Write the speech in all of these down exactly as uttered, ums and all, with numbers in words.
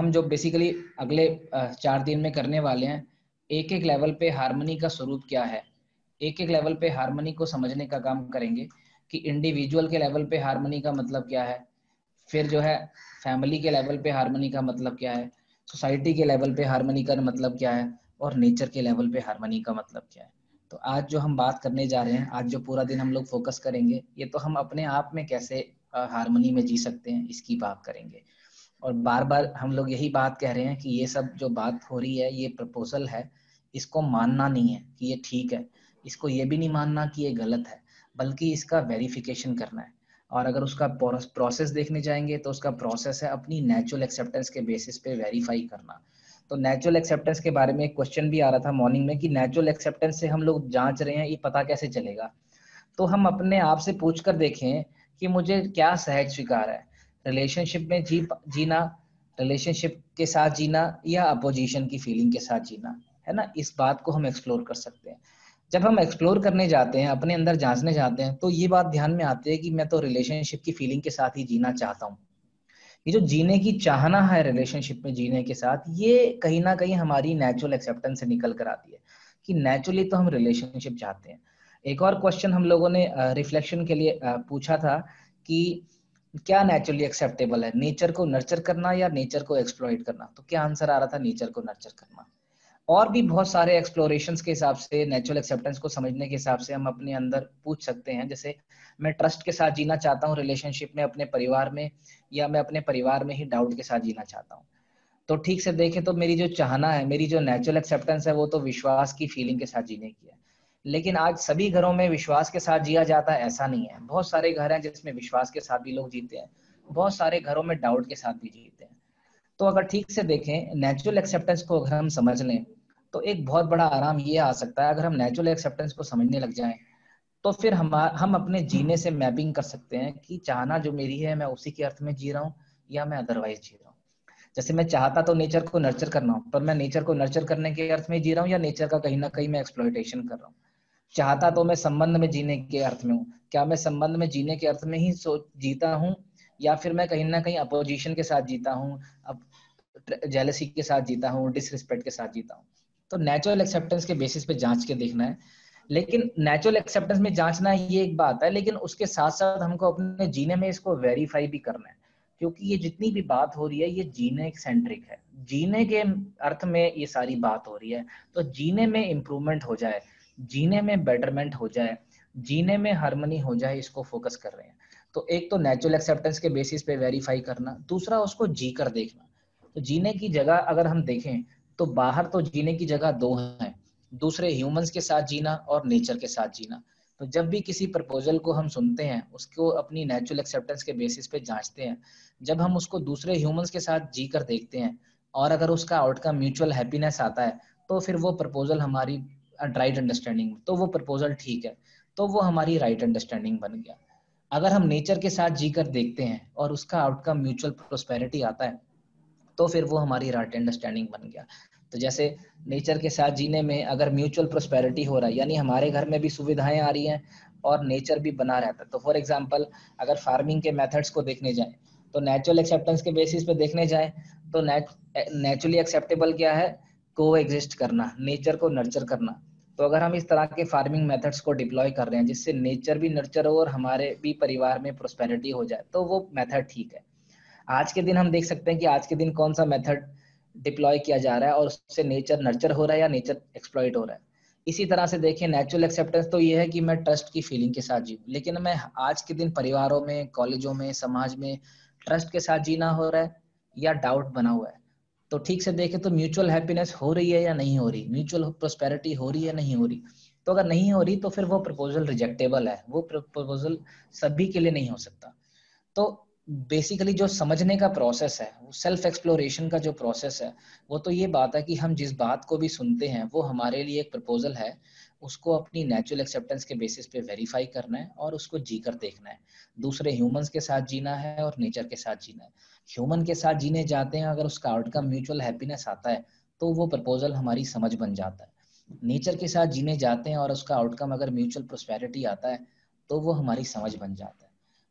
हम जो बेसिकली अगले चार दिन में करने वाले हैं, एक एक लेवल पे हार्मनी का स्वरूप क्या है, एक एक लेवल पे हार्मनी को समझने का काम करेंगे कि इंडिविजुअल के लेवल पे हार्मनी का मतलब क्या है, फिर जो है फैमिली के लेवल पे हार्मनी का मतलब क्या है, सोसाइटी के लेवल पे हार्मनी का मतलब क्या है, और नेचर के लेवल पे हार्मनी का मतलब क्या है। तो आज जो हम बात करने जा रहे हैं, आज जो पूरा दिन हम लोग फोकस करेंगे, ये तो हम अपने आप में कैसे हार्मनी में जी सकते हैं इसकी बात करेंगे। और बार बार हम लोग यही बात कह रहे हैं कि ये सब जो बात हो रही है, ये प्रपोजल है, इसको मानना नहीं है कि ये ठीक है, इसको ये भी नहीं मानना कि ये गलत है, बल्कि इसका वेरिफिकेशन करना है। और अगर उसका प्रोसेस देखने जाएंगे तो उसका प्रोसेस है अपनी नेचुरल एक्सेप्टेंस के बेसिस पे वेरीफाई करना। तो नेचुरल एक्सेप्टेंस के बारे में एक क्वेश्चन भी आ रहा था मॉर्निंग में कि नेचुरल एक्सेप्टेंस से हम लोग जांच रहे हैं, ये पता कैसे चलेगा। तो हम अपने आप से पूछ कर देखें कि मुझे क्या सहज स्वीकार है, रिलेशनशिप में जी जीना, रिलेशनशिप के साथ जीना, या अपोजिशन की फीलिंग के साथ जीना, है ना। इस बात को हम एक्सप्लोर कर सकते हैं। जब हम एक्सप्लोर करने जाते हैं, अपने अंदर जांचने जाते हैं, तो ये बात ध्यान में आती है कि मैं तो रिलेशनशिप की फीलिंग के साथ ही जीना चाहता हूँ। ये जो जीने की चाहना है रिलेशनशिप में जीने के साथ, ये कहीं ना कहीं हमारी नेचुरल एक्सेप्टेंस से निकल कर आती है कि नेचुरली तो हम रिलेशनशिप चाहते हैं। एक और क्वेश्चन हम लोगों ने रिफ्लेक्शन के लिए uh, पूछा था कि क्या नेचुरली एक्सेप्टेबल है, नेचर को नर्चर करना या नेचर को एक्सप्लॉइट करना। तो क्या आंसर आ रहा था, नेचर को नर्चर करना। और भी बहुत सारे एक्सप्लोरेशंस के हिसाब से, नेचुरल एक्सेप्टेंस को समझने के हिसाब से हम अपने अंदर पूछ सकते हैं, जैसे मैं ट्रस्ट के साथ जीना चाहता हूँ रिलेशनशिप में अपने परिवार में, या मैं अपने परिवार में ही डाउट के साथ जीना चाहता हूँ। तो ठीक से देखें तो मेरी जो चाहना है, मेरी जो नेचुरल एक्सेप्टेंस है, वो तो विश्वास की फीलिंग के साथ जीने की है। लेकिन आज सभी घरों में विश्वास के साथ जिया जाता है ऐसा नहीं है। बहुत सारे घर हैं जिसमें विश्वास के साथ भी लोग जीते हैं, बहुत सारे घरों में डाउट के साथ भी जीते हैं। तो अगर ठीक से देखें, नेचुरल एक्सेप्टेंस को अगर हम समझ लें तो एक बहुत बड़ा आराम ये आ सकता है। अगर हम नेचुरल एक्सेप्टेंस को समझने लग जाएं तो फिर हम हम अपने जीने से मैपिंग कर सकते हैं कि चाहना जो मेरी है, मैं उसी के अर्थ में जी रहा हूँ या मैं अदरवाइज जी रहा हूँ। जैसे मैं चाहता तो नेचर को नर्चर करना हूँ, पर मैं नेचर को नर्चर करने के अर्थ में जी रहा हूँ या नेचर का कहीं ना कहीं मैं एक्सप्लॉइटेशन कर रहा हूँ। चाहता तो मैं संबंध में जीने के अर्थ में हूँ, क्या मैं संबंध में जीने के अर्थ में ही सोच जीता हूँ, या फिर मैं कहीं ना कहीं अपोजिशन के साथ जीता हूँ, अब जेलसी के साथ जीता हूँ, डिसरिस्पेक्ट के साथ जीता हूँ। तो नेचुरल एक्सेप्टेंस के बेसिस पे जांच के देखना है। लेकिन नेचुरल एक्सेप्टेंस में जांचना ये एक बात है, लेकिन उसके साथ साथ हमको अपने जीने में इसको वेरीफाई भी करना है, क्योंकि ये जितनी भी बात हो रही है ये जीने सेंट्रिक है, जीने के अर्थ में ये सारी बात हो रही है। तो जीने में इम्प्रूवमेंट हो जाए, जीने में बेटरमेंट हो जाए, जीने में हार्मनी हो जाए, इसको फोकस कर रहे हैं। तो एक तो नेचुरल एक्सेप्टेंस के बेसिस पे वेरीफाई करना, दूसरा उसको जी कर देखना। तो जीने की जगह अगर हम देखें तो बाहर तो जीने की जगह दो हैं, दूसरे ह्यूमंस के साथ जीना और नेचर के साथ जीना। तो जब भी किसी प्रपोजल को हम सुनते हैं, उसको अपनी नेचुरल एक्सेप्टेंस के बेसिस पे जांचते हैं, जब हम उसको दूसरे ह्यूमंस के साथ जी कर देखते हैं और अगर उसका आउटकम म्यूचुअल हैप्पीनेस आता है, तो फिर वो प्रपोजल हमारी राइट अंडरस्टैंडिंग, तो वो प्रपोजल ठीक है, तो वो हमारी राइट अंडरस्टैंडिंग बन गया। अगर हम नेचर के साथ जी कर देखते हैं और उसका आउटकम म्यूचुअल प्रोस्पेरिटी आता है, तो फिर वो हमारी राइट अंडरस्टैंडिंग बन गया। तो जैसे नेचर के साथ जीने में अगर म्यूचुअल प्रोस्पेरिटी हो रहा है, यानी हमारे घर में भी सुविधाएं आ रही हैं और नेचर भी बना रहता है। तो फॉर एग्जांपल अगर फार्मिंग के मेथड्स को देखने जाएं, तो नेचुरल एक्सेप्टेंस के बेसिस पे देखने जाएं तो नेचुरली एक्सेप्टेबल क्या है, को एग्जिस्ट करना, नेचर को नर्चर करना। तो अगर हम इस तरह के फार्मिंग मेथड्स को डिप्लॉय कर रहे हैं जिससे नेचर भी नर्चर हो और हमारे भी परिवार में प्रोस्पेरिटी हो जाए, तो वो मेथड ठीक है। आज के दिन हम देख सकते हैं कि आज के दिन कौन सा मेथड डिप्लॉय किया जा रहा है और उससे नेचर नर्चर हो रहा है या नेचर एक्सप्लॉइट हो रहा है। इसी तरह से देखिए, नेचुरल एक्सेप्टेंस तो ये है कि मैं ट्रस्ट की फीलिंग के साथ जीऊं, लेकिन मैं आज के दिन परिवारों में, कॉलेजों में, समाज में ट्रस्ट के साथ जीना हो रहा है या डाउट बना हुआ है। तो ठीक से देखें तो म्यूचुअल हैप्पीनेस हो रही है या नहीं हो रही, म्यूचुअल प्रोस्पेरिटी हो रही है नहीं हो रही। तो अगर नहीं हो रही तो फिर वो प्रपोजल रिजेक्टेबल है, वो प्रपोजल सभी के लिए नहीं हो सकता। तो बेसिकली जो समझने का प्रोसेस है, वो सेल्फ एक्सप्लोरेशन का जो प्रोसेस है, वो तो ये बात है कि हम जिस बात को भी सुनते हैं वो हमारे लिए एक प्रपोजल है, उसको अपनी नेचुरल एक्सेप्टेंस के बेसिस पे वेरीफाई करना है और उसको जी कर देखना है। दूसरे ह्यूमंस के साथ जीना है और नेचर के साथ जीना है। ह्यूमन के साथ जीने जाते हैं, अगर उसका आउटकम म्यूचुअल हैप्पीनेस आता है तो वो प्रपोजल हमारी समझ बन जाता है। नेचर के साथ जीने जाते हैं और उसका आउटकम अगर म्यूचुअल प्रोस्पेरिटी आता है तो वो हमारी समझ बन जाता है।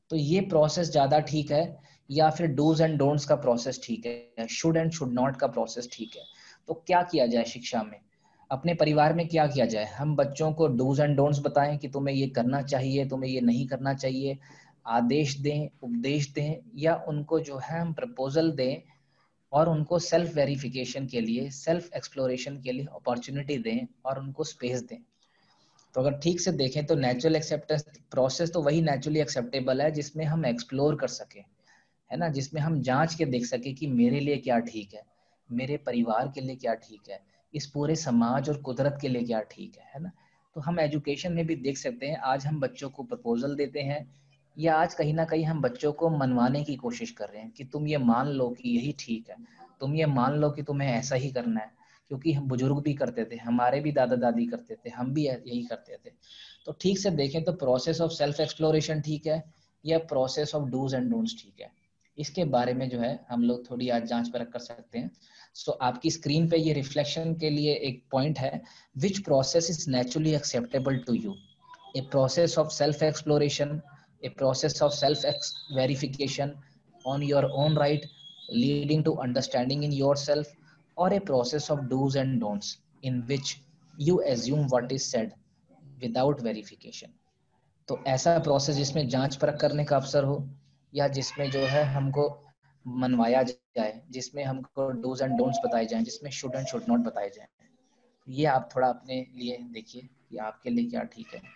तो ये प्रोसेस ज्यादा ठीक है या फिर डूज एंड डोंट्स का प्रोसेस ठीक है, शुड एंड शुड नॉट का प्रोसेस ठीक है? तो क्या किया जाए शिक्षा में, अपने परिवार में क्या किया जाए? हम बच्चों को डूज एंड डोंट्स बताएं कि तुम्हें ये करना चाहिए, तुम्हें ये नहीं करना चाहिए, आदेश दें, उपदेश दें, या उनको जो है हम प्रपोजल दें और उनको सेल्फ वेरिफिकेशन के लिए, सेल्फ एक्सप्लोरेशन के लिए अपॉर्चुनिटी दें और उनको स्पेस दें? तो अगर ठीक से देखें तो नेचुरल एक्सेप्टेंस प्रोसेस तो वही नेचुरली एक्सेप्टेबल है जिसमें हम एक्सप्लोर कर सकें, है ना, जिसमें हम जांच के देख सके कि मेरे लिए क्या ठीक है, मेरे परिवार के लिए क्या ठीक है, इस पूरे समाज और कुदरत के लिए क्या ठीक है है ना? तो हम एजुकेशन में भी देख सकते हैं, आज हम बच्चों को प्रपोजल देते हैं या आज कहीं ना कहीं हम बच्चों को मनवाने की कोशिश कर रहे हैं कि तुम ये मान लो कि यही ठीक है, तुम ये मान लो कि तुम्हें ऐसा ही करना है, क्योंकि हम बुजुर्ग भी करते थे, हमारे भी दादा दादी करते थे, हम भी यही करते थे। तो ठीक से देखें तो प्रोसेस ऑफ सेल्फ एक्सप्लोरेशन ठीक है या process of dos and don'ts ठीक है? इसके बारे में जो है हम लोग थोड़ी आज जांच परख कर सकते हैं। सो so, आपकी स्क्रीन पे ये रिफ्लेक्शन के लिए एक पॉइंट है, which process is naturally acceptable to you? A process of self exploration, a process of self verification on your own right leading to understanding in yourself, or a process of do's and don'ts in which you assume what is said without verification? तो ऐसा process जिसमें जांच परख करने का अवसर हो या जिसमें जो है हमको मनवाया जाए, जिसमें हमको डूज एंड डोंट्स बताए जाएं, जिसमें शुड एंड शुड नॉट बताए जाएं? ये आप थोड़ा अपने लिए देखिए कि आपके लिए क्या ठीक है।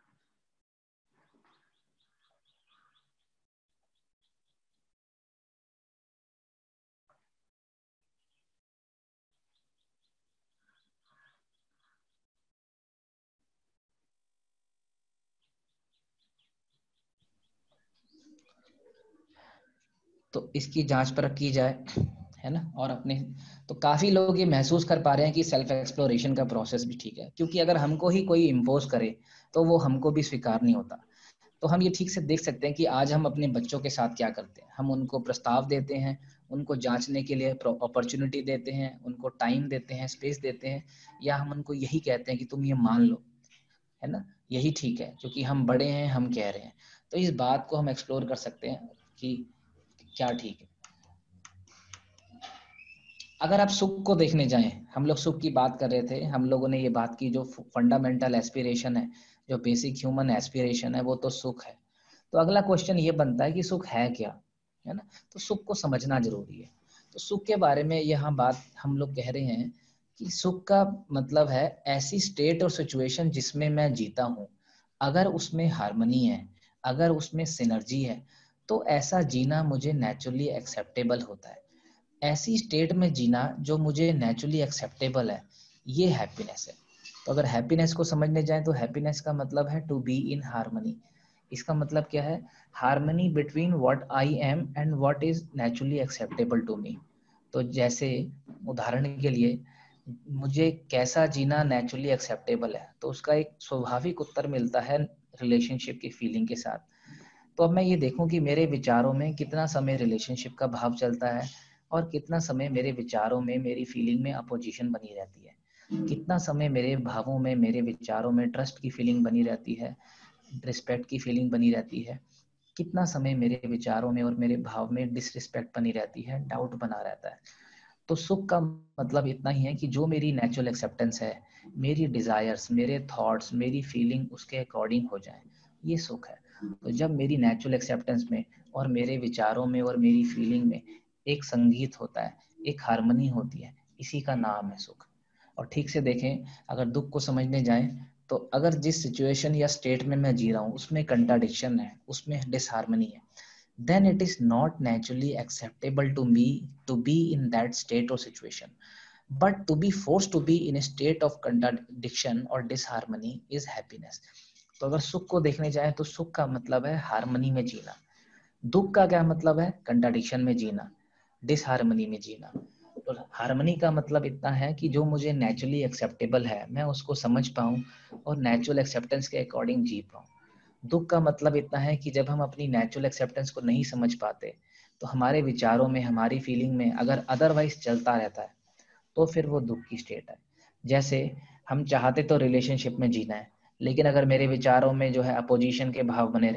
तो इसकी जांच परख की जाए, है ना? और अपने तो काफी लोग ये महसूस कर पा रहे हैं कि सेल्फ एक्सप्लोरेशन का प्रोसेस भी ठीक है, क्योंकि अगर हमको ही कोई इम्पोज करे तो वो हमको भी स्वीकार नहीं होता। तो हम ये ठीक से देख सकते हैं कि आज हम अपने बच्चों के साथ क्या करते हैं, हम उनको प्रस्ताव देते हैं, उनको जांचने के लिए अपॉर्चुनिटी देते हैं, उनको टाइम देते हैं, स्पेस देते हैं, या हम उनको यही कहते हैं कि तुम ये मान लो, है ना, यही ठीक है क्योंकि हम बड़े हैं, हम कह रहे हैं। तो इस बात को हम एक्सप्लोर कर सकते हैं कि क्या ठीक है। अगर आप सुख को देखने जाएं, हम लोग सुख की बात कर रहे थे, हम लोगों ने ये बात की जो फंडामेंटल एस्पिरेशन है, जो बेसिक ह्यूमन एस्पिरेशन है, वो तो सुख है। तो अगला क्वेश्चन ये बनता है कि सुख है क्या, है ना? तो सुख को समझना जरूरी है। तो सुख के बारे में यहाँ बात हम लोग कह रहे हैं कि सुख का मतलब है ऐसी स्टेट और सिचुएशन जिसमें मैं जीता हूँ, अगर उसमें हार्मनी है, अगर उसमें सिनर्जी है, तो ऐसा जीना मुझे नेचुरली एक्सेप्टेबल होता है। ऐसी स्टेट में जीना जो मुझे नेचुरली एक्सेप्टेबल है, ये हैप्पीनेस है। तो अगर हैप्पीनेस को समझने जाएं तो हैप्पीनेस का मतलब है टू बी इन हार्मनी। इसका मतलब क्या है? Harmony between what I am and what is naturally acceptable to me. तो जैसे उदाहरण के लिए, मुझे कैसा जीना नेचुरली एक्सेप्टेबल है, तो उसका एक स्वाभाविक उत्तर मिलता है रिलेशनशिप की फीलिंग के साथ। तो अब मैं ये देखूं कि मेरे विचारों में कितना समय रिलेशनशिप का भाव चलता है और कितना समय मेरे विचारों में, मेरी फीलिंग में अपोजिशन बनी रहती है, कितना समय मेरे भावों में, मेरे विचारों में ट्रस्ट की फीलिंग बनी रहती है, रिस्पेक्ट की फीलिंग बनी रहती है, कितना समय मेरे विचारों में और मेरे भाव में डिसरिस्पेक्ट बनी रहती है, डाउट बना रहता है। तो सुख का मतलब इतना ही है कि जो मेरी नेचुरल एक्सेप्टेंस है, मेरी डिजायर्स, मेरे थॉट्स, मेरी फीलिंग उसके अकॉर्डिंग हो जाए, ये सुख है। तो जब मेरी नेचुरल एक्सेप्टेंस में और मेरे विचारों में और मेरी फीलिंग में एक संगीत होता है, एक हार्मनी होती है, इसी का नाम है सुख। और ठीक से देखें, अगर दुख को समझने जाएं तो अगर जिस सिचुएशन या स्टेट में मैं जी रहा हूँ उसमें कंट्राडिक्शन है, उसमें डिसहार्मनी है, then it is not naturally acceptable to me to be in that state or situation. But to be forced to be in a state of contradiction or disharmony is happiness. तो अगर सुख को देखने जाए तो सुख का मतलब है हार्मनी में जीना। दुख का क्या मतलब है? कंट्राडिक्शन में जीना, डिसहार्मनी में जीना। तो हार्मनी का मतलब इतना है कि जो मुझे नेचुरली एक्सेप्टेबल है मैं उसको समझ पाऊँ और नेचुरल एक्सेप्टेंस के अकॉर्डिंग जी पाऊँ। दुख का मतलब इतना है कि जब हम अपनी नेचुरल एक्सेप्टेंस को नहीं समझ पाते तो हमारे विचारों में, हमारी फीलिंग में अगर अदरवाइज चलता रहता है तो फिर वो दुख की स्टेट है। जैसे हम चाहते तो रिलेशनशिप में जीना है, लेकिन अगर मेरे विचारों में जो है अपोजिशन के भाव बने रहे,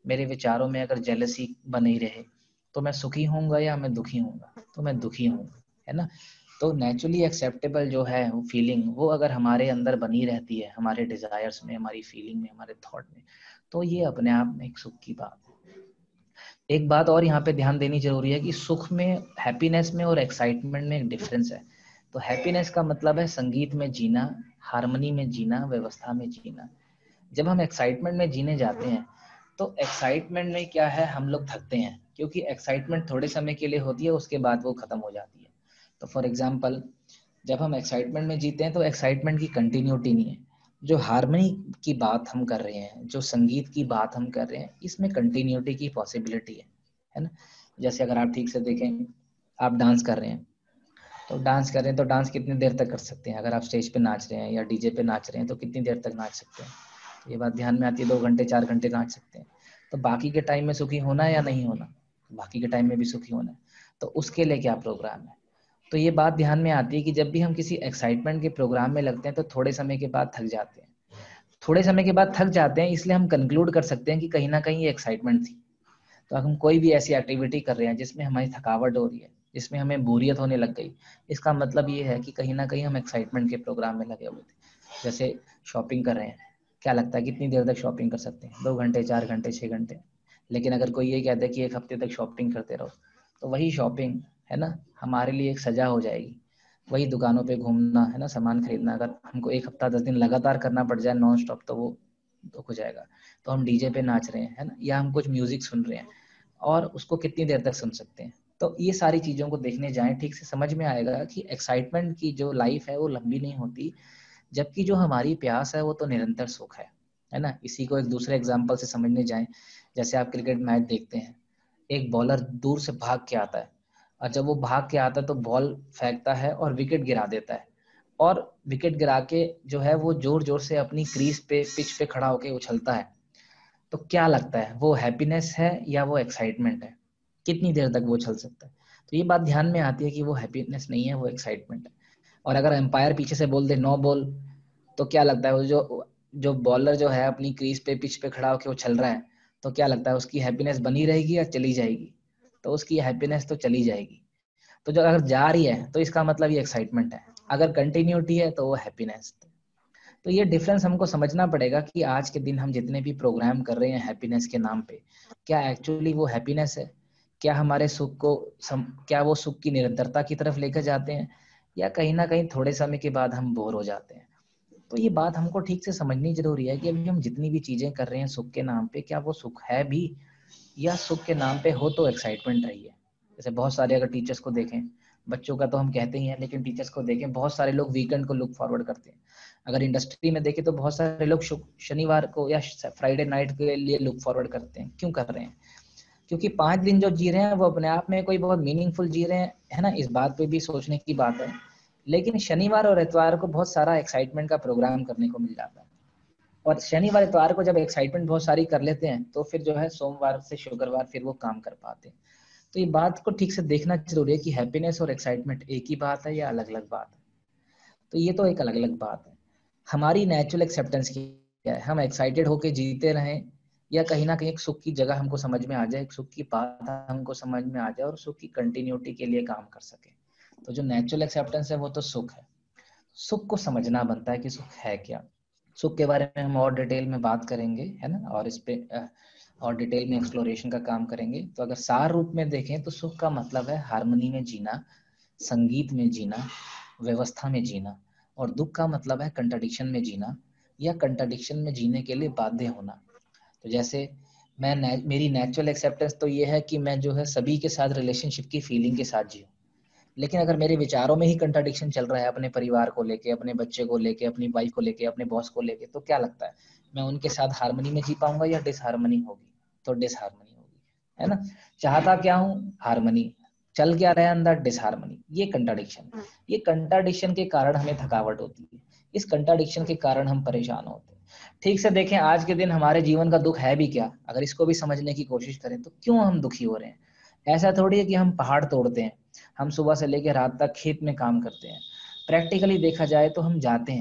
मेरे विचारों में अगर जेलसी बनी रहे तो मैं सुखी होऊंगा या मैं दुखी होऊंगा? तो मैं दुखी होऊंगा, है ना। तो नेचुरली एक्सेप्टेबल जो है वो फीलिंग, वो अगर हमारे अंदर बनी रहती है, हमारे डिजायर्स में, हमारी फीलिंग में, हमारे थॉट में, तो ये अपने आप में एक सुख की बात है। एक बात और यहाँ पे ध्यान देनी जरूरी है कि सुख में, हैप्पीनेस में और एक्साइटमेंट में एक डिफरेंस है। तो हैप्पीनेस का मतलब है संगीत में जीना, हार्मनी में जीना, व्यवस्था में जीना। जब हम एक्साइटमेंट में जीने जाते हैं तो एक्साइटमेंट में क्या है, हम लोग थकते हैं, क्योंकि एक्साइटमेंट थोड़े समय के लिए होती है, उसके बाद वो खत्म हो जाती है। तो फॉर एग्जाम्पल, जब हम एक्साइटमेंट में जीते हैं तो एक्साइटमेंट की कंटिन्यूटी नहीं है। जो हार्मनी की बात हम कर रहे हैं, जो संगीत की बात हम कर रहे हैं, इसमें कंटिन्यूटी की पॉसिबिलिटी है है ना। जैसे अगर आप ठीक से देखें, आप डांस कर रहे हैं, तो डांस कर रहे हैं तो डांस कितनी देर तक कर सकते हैं? अगर आप स्टेज पे नाच रहे हैं या डीजे पे नाच रहे हैं तो कितनी देर तक नाच सकते हैं? तो ये बात ध्यान में आती है, दो घंटे चार घंटे नाच सकते हैं। तो बाकी के टाइम में सुखी होना है या नहीं होना? बाकी के टाइम में भी सुखी होना है। तो उसके लिए क्या प्रोग्राम है? तो ये बात ध्यान में आती है कि जब भी हम किसी एक्साइटमेंट के प्रोग्राम में लगते हैं तो थोड़े समय के बाद थक जाते हैं। थोड़े समय के बाद थक जाते हैं, इसलिए हम कंक्लूड कर सकते हैं कि कहीं ना कहीं ये एक्साइटमेंट थी। तो अगर हम कोई भी ऐसी एक्टिविटी कर रहे हैं जिसमें हमारी थकावट हो रही है, जिसमें हमें बोरियत होने लग गई, इसका मतलब ये है कि कहीं ना कहीं हम एक्साइटमेंट के प्रोग्राम में लगे हुए थे। जैसे शॉपिंग कर रहे हैं, क्या लगता है कितनी देर तक शॉपिंग कर सकते हैं? दो घंटे, चार घंटे, छः घंटे। लेकिन अगर कोई ये कहता है कि एक हफ्ते तक शॉपिंग करते रहो, तो वही शॉपिंग, है ना, हमारे लिए एक सजा हो जाएगी। वही दुकानों पे घूमना, है ना, सामान खरीदना, अगर हमको एक हफ्ता दस दिन लगातार करना पड़ जाए नॉन स्टॉप, तो वो दुख हो जाएगा। तो हम डीजे पे नाच रहे हैं, है ना, या हम कुछ म्यूजिक सुन रहे हैं, और उसको कितनी देर तक सुन सकते हैं? तो ये सारी चीजों को देखने जाएं, ठीक से समझ में आएगा कि एक्साइटमेंट की जो लाइफ है वो लंबी नहीं होती, जबकि जो हमारी प्यास है वो तो निरंतर सुख है है ना। इसी को एक दूसरे एग्जांपल से समझने जाएं। जैसे आप क्रिकेट मैच देखते हैं, एक बॉलर दूर से भाग के आता है, और जब वो भाग के आता है तो बॉल फेंकता है और विकेट गिरा देता है, और विकेट गिरा के जो है वो जोर जोर से अपनी क्रीज पे, पिच पे खड़ा होके उछलता है। तो क्या लगता है, वो हैप्पीनेस है या वो एक्साइटमेंट है? कितनी देर तक वो चल सकता है? तो ये बात ध्यान में आती है कि वो हैप्पीनेस नहीं है, वो एक्साइटमेंट है। और अगर एम्पायर पीछे से बोल दे नो बॉल, तो क्या लगता है, वो जो जो बॉलर जो है अपनी क्रीज पे, पिच पे खड़ा होकर उछल रहा है, तो क्या लगता है उसकी हैप्पीनेस बनी रहेगी या चली जाएगी? तो उसकी हैप्पीनेस तो चली जाएगी। तो जो अगर जा रही है तो इसका मतलब ये एक्साइटमेंट है, अगर कंटिन्यूटी है तो वो हैप्पीनेस। तो ये डिफरेंस हमको समझना पड़ेगा कि आज के दिन हम जितने भी प्रोग्राम कर रहे हैं हैप्पीनेस के नाम पे, क्या एक्चुअली वो हैप्पीनेस है? क्या हमारे सुख को सम, क्या वो सुख की निरंतरता की तरफ लेकर जाते हैं, या कहीं ना कहीं थोड़े समय के बाद हम बोर हो जाते हैं? तो ये बात हमको ठीक से समझनी जरूरी है कि अभी हम जितनी भी चीजें कर रहे हैं सुख के नाम पे, क्या वो सुख है भी, या सुख के नाम पे हो तो एक्साइटमेंट रही है। जैसे बहुत सारे अगर टीचर्स को देखें, बच्चों का तो हम कहते ही हैं, लेकिन टीचर्स को देखें, बहुत सारे लोग वीकेंड को लुक फॉरवर्ड करते हैं। अगर इंडस्ट्री में देखें तो बहुत सारे लोग शनिवार को या फ्राइडे नाइट के लिए लुक फॉरवर्ड करते हैं। क्यों कर रहे हैं? क्योंकि पांच दिन जो जी रहे हैं वो अपने आप में कोई बहुत मीनिंगफुल जी रहे हैं, है ना। इस बात पे भी सोचने की बात है। लेकिन शनिवार और इतवार को बहुत सारा एक्साइटमेंट का प्रोग्राम करने को मिल जाता है, और शनिवार इतवार को जब एक्साइटमेंट बहुत सारी कर लेते हैं तो फिर जो है सोमवार से शुक्रवार फिर वो काम कर पाते हैं। तो ये बात को ठीक से देखना जरूरी है कि हैप्पीनेस और एक्साइटमेंट एक ही बात है या अलग अलग बात है। तो ये तो एक अलग अलग बात है। हमारी नेचुरल एक्सेप्टेंस क्या है, हम एक्साइटेड होके जीते रहें, या कहीं ना कहीं एक सुख की जगह हमको समझ में आ जाए, एक सुख की बात हमको समझ में आ जाए और सुख की कंटिन्यूटी के लिए काम कर सके। तो जो नेचुरल एक्सेप्टेंस है वो तो सुख है। सुख को समझना बनता है कि सुख है क्या। सुख के बारे में हम और डिटेल में बात करेंगे, है ना, और इस पे और डिटेल में एक्सप्लोरेशन का काम करेंगे। तो अगर सार रूप में देखें तो सुख का मतलब है हार्मनी में जीना, संगीत में जीना, व्यवस्था में जीना। और दुख का मतलब है कंट्राडिक्शन में जीना, या कंट्राडिक्शन में जीने के लिए बाध्य होना। तो जैसे मैं ने, मेरी नेचुरल एक्सेप्टेंस तो ये है कि मैं जो है सभी के साथ रिलेशनशिप की फीलिंग के साथ जीऊँ। लेकिन अगर मेरे विचारों में ही कंट्राडिक्शन चल रहा है, अपने परिवार को लेके, अपने बच्चे को लेके, अपनी वाइफ को लेके, अपने बॉस को लेके, तो क्या लगता है मैं उनके साथ हार्मनी में जी पाऊंगा या डिसहार्मनी होगी? तो डिसहार्मनी होगी, है ना। चाहता क्या हूँ, हार्मनी, चल क्या रहा है अंदर, डिसहार्मनी। ये कंट्राडिक्शन, ये कंट्राडिक्शन के कारण हमें थकावट होती है, इस कंट्राडिक्शन के कारण हम परेशान होते हैं। ठीक से देखें, आज के दिन हमारे जीवन का दुख है भी क्या, अगर इसको भी समझने की कोशिश करें तो क्यों हम दुखी हो रहे हैं? ऐसा थोड़ी है कि हम पहाड़ तोड़ते हैं, हम सुबह से लेकर रात तक खेत में काम करते हैं। प्रैक्टिकली देखा जाए तो हम जाते हैं,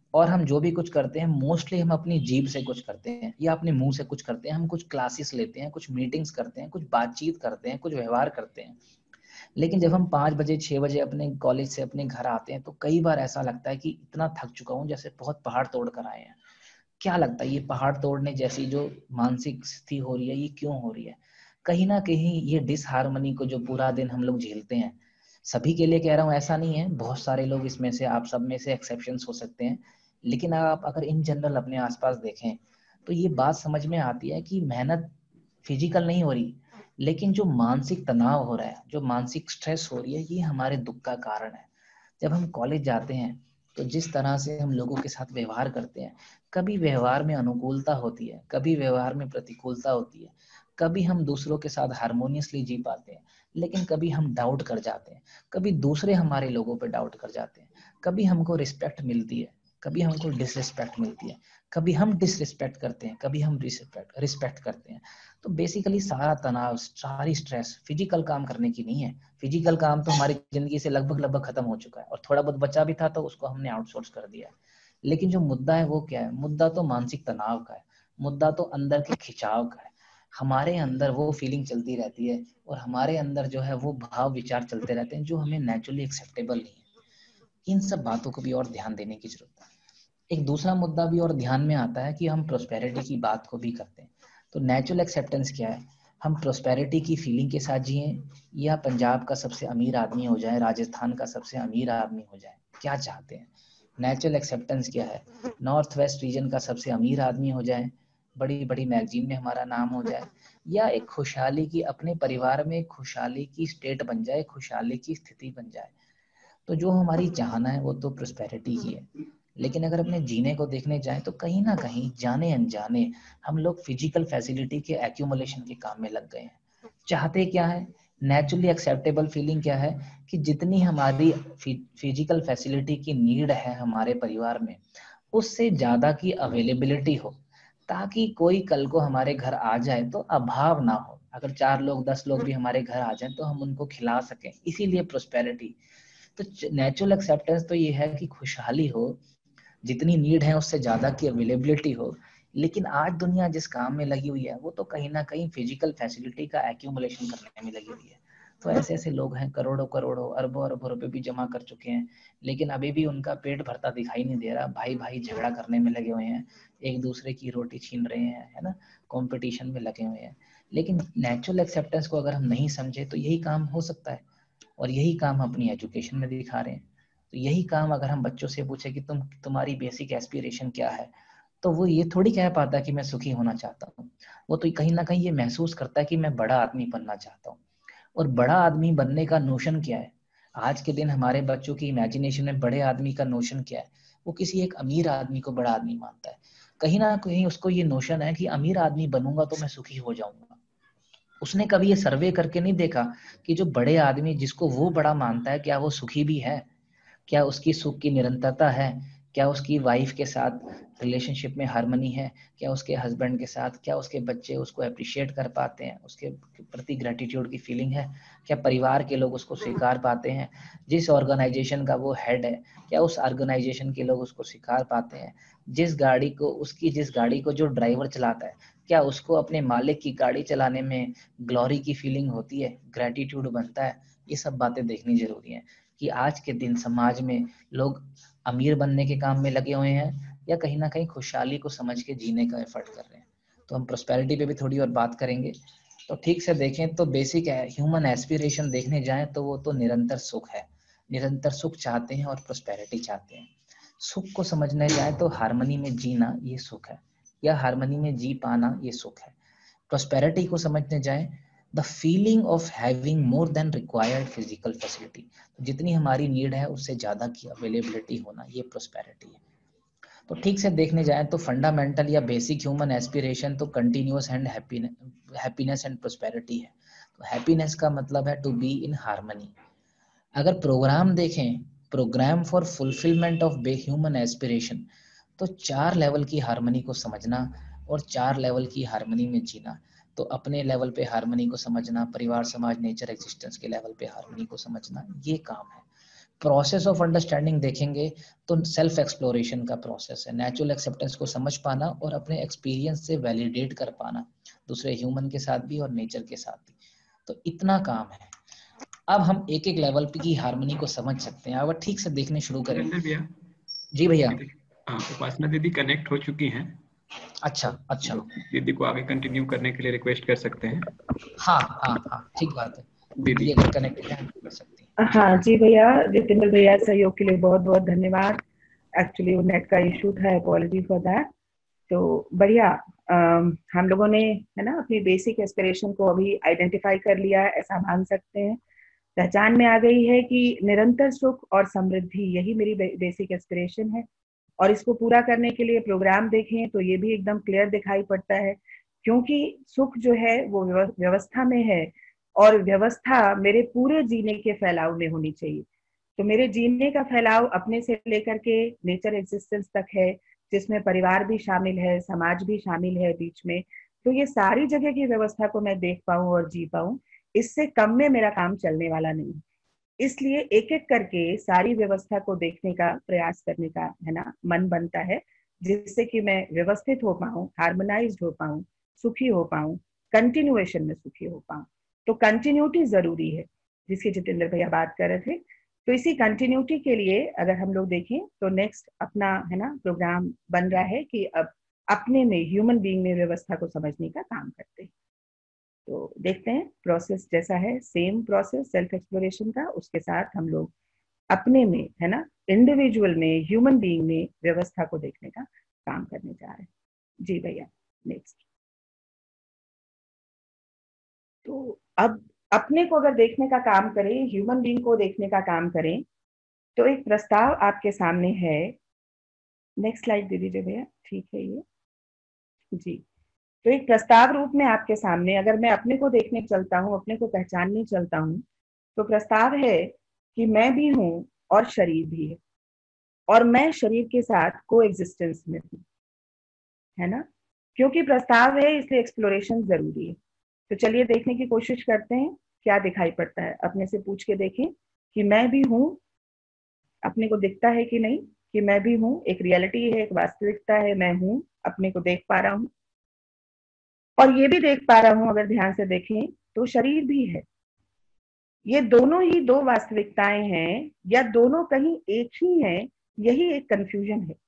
और हम जो भी कुछ करते हैं मोस्टली हम अपनी जीभ से कुछ करते हैं या अपने मुंह से कुछ करते हैं। हम कुछ क्लासेस लेते हैं, कुछ मीटिंग्स करते हैं, कुछ बातचीत करते हैं, कुछ व्यवहार करते हैं, लेकिन जब हम पाँच बजे छह बजे अपने कॉलेज से अपने घर आते हैं तो कई बार ऐसा लगता है कि इतना थक चुका हूँ जैसे बहुत पहाड़ तोड़ कर आए हैं। क्या लगता है ये पहाड़ तोड़ने जैसी जो मानसिक स्थिति हो रही है ये क्यों हो रही है? कहीं ना कहीं ये डिसहार्मनी को जो पूरा दिन हम लोग झेलते हैं, सभी के लिए कह रहा हूँ ऐसा नहीं है, बहुत सारे लोग इसमें से, आप सब में से एक्सेप्शंस हो सकते हैं, लेकिन आप अगर इन जनरल अपने आसपास देखें तो ये बात समझ में आती है कि मेहनत फिजिकल नहीं हो रही, लेकिन जो मानसिक तनाव हो रहा है, जो मानसिक स्ट्रेस हो रही है, ये हमारे दुख का कारण है। जब हम कॉलेज जाते हैं तो जिस तरह से हम लोगों के साथ व्यवहार करते हैं, कभी व्यवहार में अनुकूलता होती है, कभी व्यवहार में प्रतिकूलता होती है, कभी हम दूसरों के साथ हारमोनियसली जी पाते हैं, लेकिन कभी हम डाउट कर जाते हैं, कभी दूसरे हमारे लोगों पे डाउट कर जाते हैं, कभी हमको रिस्पेक्ट मिलती है, कभी हमको डिसरिस्पेक्ट मिलती है, कभी हम डिसरिस्पेक्ट करते हैं, कभी हम रिस्पेक्ट रिस्पेक्ट करते हैं। तो बेसिकली सारा तनाव, सारी स्ट्रेस फिजिकल काम करने की नहीं है। फिजिकल काम तो हमारी जिंदगी से लगभग लगभग खत्म हो चुका है, और थोड़ा बहुत बचा भी था तो उसको हमने आउटसोर्स कर दिया है। लेकिन जो मुद्दा है वो क्या है? मुद्दा तो मानसिक तनाव का है, मुद्दा तो अंदर के खिंचाव का है। हमारे अंदर वो फीलिंग चलती रहती है और हमारे अंदर जो है वो भाव विचार चलते रहते हैं जो हमें नेचुरली एक्सेप्टेबल नहीं है। इन सब बातों को भी और ध्यान देने की जरूरत है। एक दूसरा मुद्दा भी और ध्यान में आता है कि हम प्रोस्पेरिटी की बात को भी करते हैं। तो नेचुरल एक्सेप्टेंस क्या है? हम प्रोस्पेरिटी की फीलिंग के साथ जिए, या पंजाब का सबसे अमीर आदमी हो जाए, राजस्थान का सबसे अमीर आदमी हो जाए, क्या चाहते हैं? नेचुरल एक्सेप्टेंस क्या है? नॉर्थ वेस्ट रीजन का सबसे अमीर आदमी हो जाए, बड़ी बड़ी मैगजीन में हमारा नाम हो जाए, या एक खुशहाली की, अपने परिवार में खुशहाली की स्टेट बन जाए, खुशहाली की स्थिति बन जाए। तो जो हमारी चाहना है वो तो प्रोस्पेरिटी की है। लेकिन अगर अपने जीने को देखने जाएं तो कहीं ना कहीं जाने अनजाने हम लोग फिजिकल फैसिलिटी के एक्यूमुलेशन के काम में लग गए हैं। चाहते क्या है? नेचुरली एक्सेप्टेबल फीलिंग क्या है कि जितनी हमारी फिजिकल फैसिलिटी की नीड है हमारे परिवार में, उससे ज्यादा की अवेलेबिलिटी हो, ताकि कोई कल को हमारे घर आ जाए तो अभाव ना हो। अगर चार लोग दस लोग भी हमारे घर आ जाए तो हम उनको खिला सकें, इसीलिए प्रोस्पेरिटी। तो नेचुरल एक्सेप्टेंस तो ये है कि खुशहाली हो, जितनी नीड है उससे ज्यादा की अवेलेबिलिटी हो। लेकिन आज दुनिया जिस काम में लगी हुई है वो तो कहीं ना कहीं फिजिकल फैसिलिटी का एक्यूमुलेशन करने में लगी हुई है। तो ऐसे ऐसे लोग हैं, करोड़ों करोड़ों अरबों अरबों रुपए भी जमा कर चुके हैं, लेकिन अभी भी उनका पेट भरता दिखाई नहीं दे रहा। भाई भाई झगड़ा करने में लगे हुए हैं, एक दूसरे की रोटी छीन रहे हैं, है ना, कंपटीशन में लगे हुए हैं। लेकिन नेचुरल एक्सेप्टेंस को अगर हम नहीं समझे तो यही काम हो सकता है, और यही काम हम अपनी एजुकेशन में दिखा रहे हैं। तो यही काम अगर हम बच्चों से पूछे कि तुम तुम्हारी बेसिक एस्पिरेशन क्या है, तो वो ये थोड़ी कह पाता कि मैं सुखी होना चाहता हूँ। वो तो कहीं ना कहीं ये महसूस करता है कि मैं बड़ा आदमी बनना चाहता हूँ। और बड़ा आदमी बनने का नोशन क्या है? आज के दिन हमारे बच्चों की इमेजिनेशन में बड़े आदमी का नोशन क्या है? वो किसी एक अमीर आदमी को बड़ा आदमी मानता है। कहीं ना कहीं उसको ये नोशन है कि अमीर आदमी बनूंगा तो मैं सुखी हो जाऊंगा। उसने कभी ये सर्वे करके नहीं देखा कि जो बड़े आदमी जिसको वो बड़ा मानता है, क्या वो सुखी भी है? क्या उसकी सुख की निरंतरता है? क्या उसकी वाइफ के साथ रिलेशनशिप में हार्मनी है? क्या उसके हस्बैंड के साथ, क्या उसके बच्चे उसको अप्रिशिएट कर पाते हैं, उसके प्रति ग्रेटिट्यूड की फीलिंग है? क्या परिवार के लोग उसको स्वीकार पाते हैं? जिस ऑर्गेनाइजेशन का वो हेड है, क्या उस ऑर्गेनाइजेशन के लोग उसको स्वीकार पाते हैं? जिस गाड़ी को उसकी जिस गाड़ी को जो ड्राइवर चलाता है, क्या उसको अपने मालिक की गाड़ी चलाने में ग्लोरी की फीलिंग होती है, ग्रेटिट्यूड बनता है? ये सब बातें देखनी जरूरी है कि आज के दिन समाज में लोग अमीर बनने के काम में लगे हुए हैं या कहीं ना कहीं खुशहाली को समझ के जीने का एफर्ट कर रहे हैं। तो हम प्रोस्पेरिटी पे भी थोड़ी और बात करेंगे। तो ठीक से देखें तो बेसिक है, ह्यूमन एस्पिरेशन देखने जाएं तो वो तो निरंतर सुख है, निरंतर सुख चाहते हैं और प्रोस्पेरिटी चाहते हैं। सुख को समझने जाए तो हार्मनी में जीना ये सुख है, या हार्मनी में जी पाना ये सुख है। प्रोस्पेरिटी को समझने जाए, the feeling of having more than required physical facility, जितनी हमारी नीड है उससे ज्यादा की अवेलेबिलिटी होना, ये प्रोस्पेरिटी है। तो ठीक से देखने जाए तो फंडामेंटल या बेसिक ह्यूमन एस्पिरेशन तो continuous and happiness and prosperity है। तो हैप्पीनेस का मतलब है टू बी इन हार्मनी। अगर प्रोग्राम देखें, program for fulfilment of human aspiration, तो चार लेवल की हार्मनी को समझना और चार लेवल की हार्मनी में जीना। तो अपने लेवल पे हार्मनी को समझना, परिवार समाज नेचर एग्जिस्टेंस के लेवल पे हार्मनी को समझना, ये काम है। प्रोसेस ऑफ अंडरस्टैंडिंग देखेंगे तो सेल्फ एक्सप्लोरेशन का प्रोसेस है, नेचुरल एक्सेप्टेंस को समझ पाना और अपने एक्सपीरियंस से वैलिडेट कर पाना, दूसरे ह्यूमन के साथ भी और नेचर के साथ भी। तो इतना काम है। अब हम एक एक लेवल पे की हार्मनी को समझ सकते हैं, अब ठीक से देखने शुरू करें। भैया जी भैया। हाँ, उपासना दीदी कनेक्ट हो चुकी हैं। अच्छा अच्छा, दीदी को आगे कंटिन्यू करने के लिए रिक्वेस्ट कर सकते हैं। हाँ हाँ हाँ ठीक बात है, दीदी दीदी अगर कनेक्टेड है कर सकती हैं। हाँ जी भैया, जितेंद्र भैया सहयोग के लिए बहुत बहुत धन्यवाद। एक्चुअली वो नेट का इशू था, अपॉलजी फॉर दैट। तो बढ़िया, अम, हम लोगों ने है ना अपनी बेसिक एस्पिरेशन को अभी आइडेंटिफाई कर लिया है, ऐसा मान सकते हैं। पहचान में आ गई है कि निरंतर सुख और समृद्धि यही मेरी बेसिक एस्पिरेशन है, और इसको पूरा करने के लिए प्रोग्राम देखें तो ये भी एकदम क्लियर दिखाई पड़ता है, क्योंकि सुख जो है वो व्यवस्था में है, और व्यवस्था मेरे पूरे जीने के फैलाव में होनी चाहिए। तो मेरे जीने का फैलाव अपने से लेकर के नेचर एग्जिस्टेंस तक है, जिसमें परिवार भी शामिल है, समाज भी शामिल है बीच में। तो ये सारी जगह की व्यवस्था को मैं देख पाऊं और जी पाऊं, इससे कम में मेरा काम चलने वाला नहीं। इसलिए एक एक करके सारी व्यवस्था को देखने का प्रयास करने का है ना मन बनता है, जिससे कि मैं व्यवस्थित हो पाऊं, हार्मोनाइज्ड हो पाऊं, सुखी हो पाऊं, कंटिन्यूएशन में सुखी हो पाऊं। तो कंटिन्यूटी जरूरी है, जिसकी जितेंद्र भैया बात कर रहे थे। तो इसी कंटिन्यूटी के लिए अगर हम लोग देखें तो नेक्स्ट अपना है ना प्रोग्राम बन रहा है कि अब अपने में, ह्यूमन बीइंग में व्यवस्था को समझने का काम करते हैं। तो देखते हैं प्रोसेस जैसा है, सेम प्रोसेस सेल्फ एक्सप्लोरेशन का, उसके साथ हम लोग अपने में है ना इंडिविजुअल में, ह्यूमन बीइंग में व्यवस्था को देखने का काम करने जा रहे हैं। जी भैया नेक्स्ट। तो अब अपने को अगर देखने का काम करें, ह्यूमन बीइंग को देखने का काम करें, तो एक प्रस्ताव आपके सामने है। नेक्स्ट स्लाइड दे दीजिए भैया, ठीक है ये जी। तो एक प्रस्ताव रूप में आपके सामने अगर मैं अपने को देखने चलता हूँ, अपने को पहचानने चलता हूँ, तो प्रस्ताव है कि मैं भी हूँ और शरीर भी है, और मैं शरीर के साथ को एग्जिस्टेंस में हूँ, है ना। क्योंकि प्रस्ताव है इसलिए एक्सप्लोरेशन जरूरी है। तो चलिए देखने की कोशिश करते हैं क्या दिखाई पड़ता है। अपने से पूछ के देखें कि मैं भी हूँ, अपने को दिखता है कि नहीं कि मैं भी हूँ, एक रियलिटी है, एक वास्तविकता है, मैं हूँ, अपने को देख पा रहा हूँ। और ये भी देख पा रहा हूं, अगर ध्यान से देखें तो शरीर भी है। ये दोनों ही दो वास्तविकताएं हैं, या दोनों कहीं एक ही हैं, यही एक कंफ्यूजन है।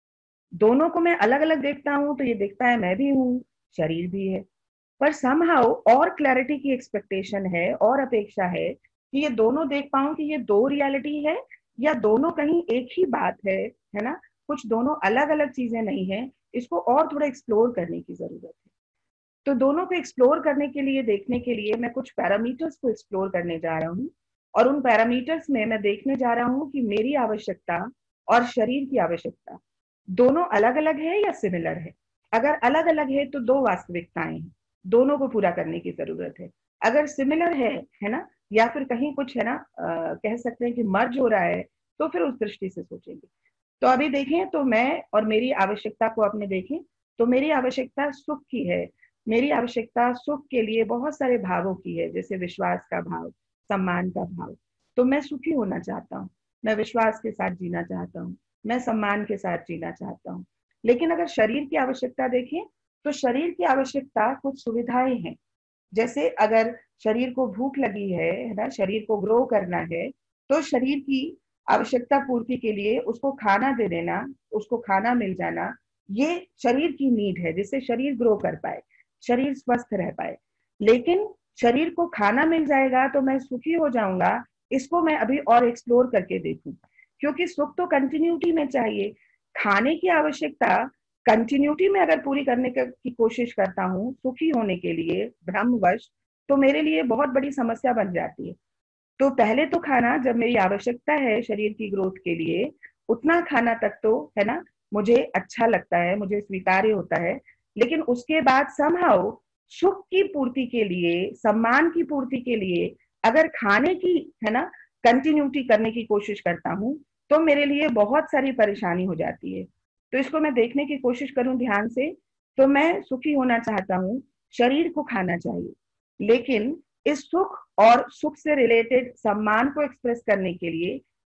दोनों को मैं अलग अलग देखता हूं तो ये दिखता है मैं भी हूं, शरीर भी है, पर समहाउ और क्लैरिटी की एक्सपेक्टेशन है और अपेक्षा है कि ये दोनों देख पाऊं कि ये दो रियलिटी है या दोनों कहीं एक ही बात है है ना, कुछ दोनों अलग अलग चीजें नहीं है। इसको और थोड़ा एक्सप्लोर करने की जरूरत है। तो दोनों को एक्सप्लोर करने के लिए, देखने के लिए मैं कुछ पैरामीटर्स को एक्सप्लोर करने जा रहा हूँ, और उन पैरामीटर्स में मैं देखने जा रहा हूँ कि मेरी आवश्यकता और शरीर की आवश्यकता दोनों अलग अलग है या सिमिलर है। अगर अलग अलग है तो दो वास्तविकताएं हैं, दोनों को पूरा करने की जरूरत है। अगर सिमिलर है है ना, या फिर कहीं कुछ है ना आ, कह सकते हैं कि मर्ज हो रहा है, तो फिर उस दृष्टि से सोचेंगे। तो अभी देखें तो मैं और मेरी आवश्यकता को अपने देखें, तो मेरी आवश्यकता सुख की है। मेरी आवश्यकता सुख के लिए बहुत सारे भावों की है, जैसे विश्वास का भाव, सम्मान का भाव। तो मैं सुखी होना चाहता हूँ, मैं विश्वास के साथ जीना चाहता हूँ, मैं सम्मान के साथ जीना चाहता हूँ। लेकिन अगर शरीर की आवश्यकता देखें तो शरीर की आवश्यकता कुछ सुविधाएं हैं। जैसे अगर शरीर को भूख लगी है है ना, शरीर को ग्रो करना है, तो शरीर की आवश्यकता पूर्ति के लिए उसको खाना दे देना, उसको खाना मिल जाना, ये शरीर की नीड है, जिससे शरीर ग्रो कर पाए, शरीर स्वस्थ रह पाए। लेकिन शरीर को खाना मिल जाएगा तो मैं सुखी हो जाऊंगा, इसको मैं अभी और एक्सप्लोर करके देखूं, क्योंकि सुख तो कंटिन्यूटी में चाहिए। खाने की आवश्यकता कंटिन्यूटी में अगर पूरी करने की कोशिश करता हूँ सुखी होने के लिए भ्रमवश, तो मेरे लिए बहुत बड़ी समस्या बन जाती है। तो पहले तो खाना, जब मेरी आवश्यकता है शरीर की ग्रोथ के लिए, उतना खाना तक तो है ना मुझे अच्छा लगता है, मुझे स्वीकार्य होता है। लेकिन उसके बाद समहाउ सुख की पूर्ति के लिए, सम्मान की पूर्ति के लिए अगर खाने की है ना कंटिन्यूटी करने की कोशिश करता हूँ, तो मेरे लिए बहुत सारी परेशानी हो जाती है। तो इसको मैं देखने की कोशिश करूं ध्यान से, तो मैं सुखी होना चाहता हूँ, शरीर को खाना चाहिए, लेकिन इस सुख और सुख से रिलेटेड सम्मान को एक्सप्रेस करने के लिए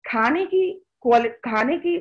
खाने की खाने की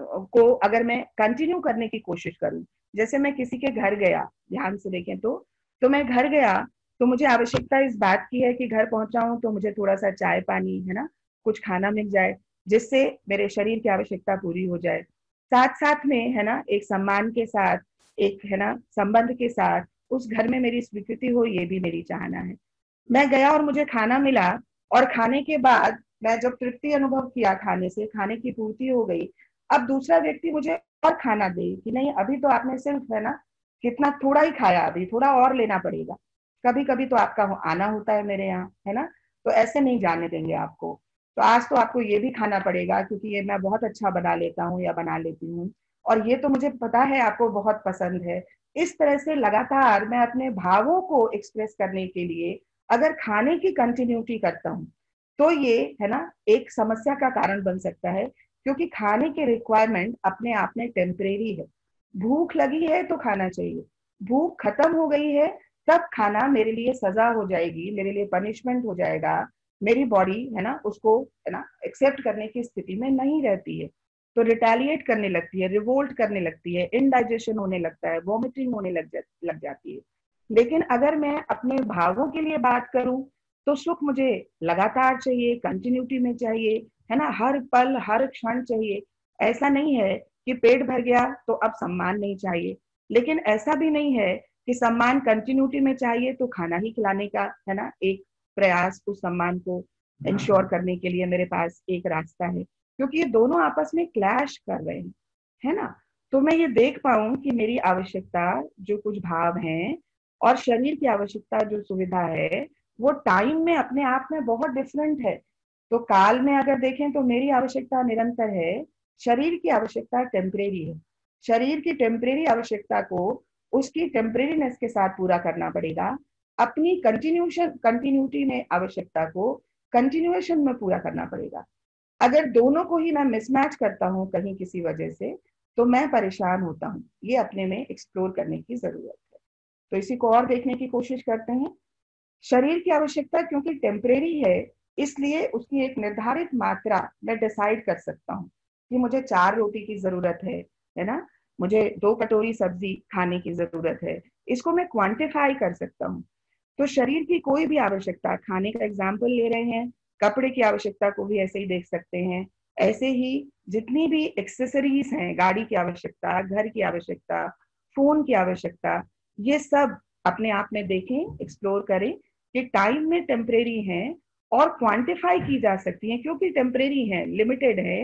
को अगर मैं कंटिन्यू करने की कोशिश करूं, जैसे मैं किसी के घर गया, ध्यान से देखें तो तो मैं घर गया तो मुझे आवश्यकता इस बात की है कि घर पहुंचा हूं तो मुझे थोड़ा सा चाय पानी, है ना, कुछ खाना मिल जाए जिससे मेरे शरीर की आवश्यकता पूरी हो जाए। साथ साथ में, है ना, एक सम्मान के साथ, एक, है ना, संबंध के साथ उस घर में मेरी स्वीकृति हो, ये भी मेरी चाहना है। मैं गया और मुझे खाना मिला, और खाने के बाद मैं जब तृप्ति अनुभव किया, खाने से खाने की पूर्ति हो गई, अब दूसरा व्यक्ति मुझे और खाना दे कि नहीं अभी तो आपने सिर्फ, है ना, कितना थोड़ा ही खाया, अभी थोड़ा और लेना पड़ेगा। कभी कभी तो आपका आना होता है मेरे यहाँ, है ना, तो ऐसे नहीं जाने देंगे आपको, तो आज तो आपको ये भी खाना पड़ेगा क्योंकि ये मैं बहुत अच्छा बना लेता हूँ या बना लेती हूँ, और ये तो मुझे पता है आपको बहुत पसंद है। इस तरह से लगातार मैं अपने भावों को एक्सप्रेस करने के लिए अगर खाने की कंटिन्यूटी करता हूँ तो ये, है ना, एक समस्या का कारण बन सकता है, क्योंकि खाने की रिक्वायरमेंट अपने आप में टेम्परेरी है। भूख लगी है तो खाना चाहिए, भूख खत्म हो गई है तब खाना मेरे लिए सजा हो जाएगी, मेरे लिए पनिशमेंट हो जाएगा, मेरी बॉडी, है ना, उसको, है ना, एक्सेप्ट करने की स्थिति में नहीं रहती है, तो रिटेलिएट करने लगती है, रिवोल्ट करने लगती है, इनडाइजेशन होने लगता है, वॉमिटिंग होने लग जा, लग जाती है। लेकिन अगर मैं अपने भावों के लिए बात करूं तो सुख मुझे लगातार चाहिए, कंटिन्यूटी में चाहिए, है ना, हर पल हर क्षण चाहिए। ऐसा नहीं है कि पेट भर गया तो अब सम्मान नहीं चाहिए, लेकिन ऐसा भी नहीं है कि सम्मान कंटिन्यूटी में चाहिए तो खाना ही खिलाने का, है ना, एक प्रयास उस सम्मान को इंश्योर करने के लिए मेरे पास एक रास्ता है, क्योंकि ये दोनों आपस में क्लैश कर रहे हैं, है ना। तो मैं ये देख पाऊं कि मेरी आवश्यकता जो कुछ भाव हैं और शरीर की आवश्यकता जो सुविधा है वो टाइम में अपने आप में बहुत डिफरेंट है। तो काल में अगर देखें तो मेरी आवश्यकता निरंतर है, शरीर की आवश्यकता टेम्परेरी है। शरीर की टेम्परेरी आवश्यकता को उसकी टेम्परेरीनेस के साथ पूरा करना पड़ेगा, अपनी कंटिन्यूशन कंटिन्यूटी में आवश्यकता को कंटिन्यूएशन में पूरा करना पड़ेगा। अगर दोनों को ही मैं मिसमैच करता हूँ कहीं किसी वजह से तो मैं परेशान होता हूँ। ये अपने में एक्सप्लोर करने की जरूरत है। तो इसी को और देखने की कोशिश करते हैं। शरीर की आवश्यकता क्योंकि टेम्परेरी है, इसलिए उसकी एक निर्धारित मात्रा मैं डिसाइड कर सकता हूँ कि मुझे चार रोटी की जरूरत है है ना, मुझे दो कटोरी सब्जी खाने की जरूरत है, इसको मैं क्वांटिफाई कर सकता हूँ। तो शरीर की कोई भी आवश्यकता, खाने का एग्जाम्पल ले रहे हैं, कपड़े की आवश्यकता को भी ऐसे ही देख सकते हैं। ऐसे ही जितनी भी एक्सेसरीज हैं, गाड़ी की आवश्यकता, घर की आवश्यकता, फोन की आवश्यकता, ये सब अपने आप में देखें, एक्सप्लोर करें कि टाइम में टेम्परेरी हैं और क्वांटिफाई की जा सकती हैं, क्योंकि टेम्परेरी है, लिमिटेड है,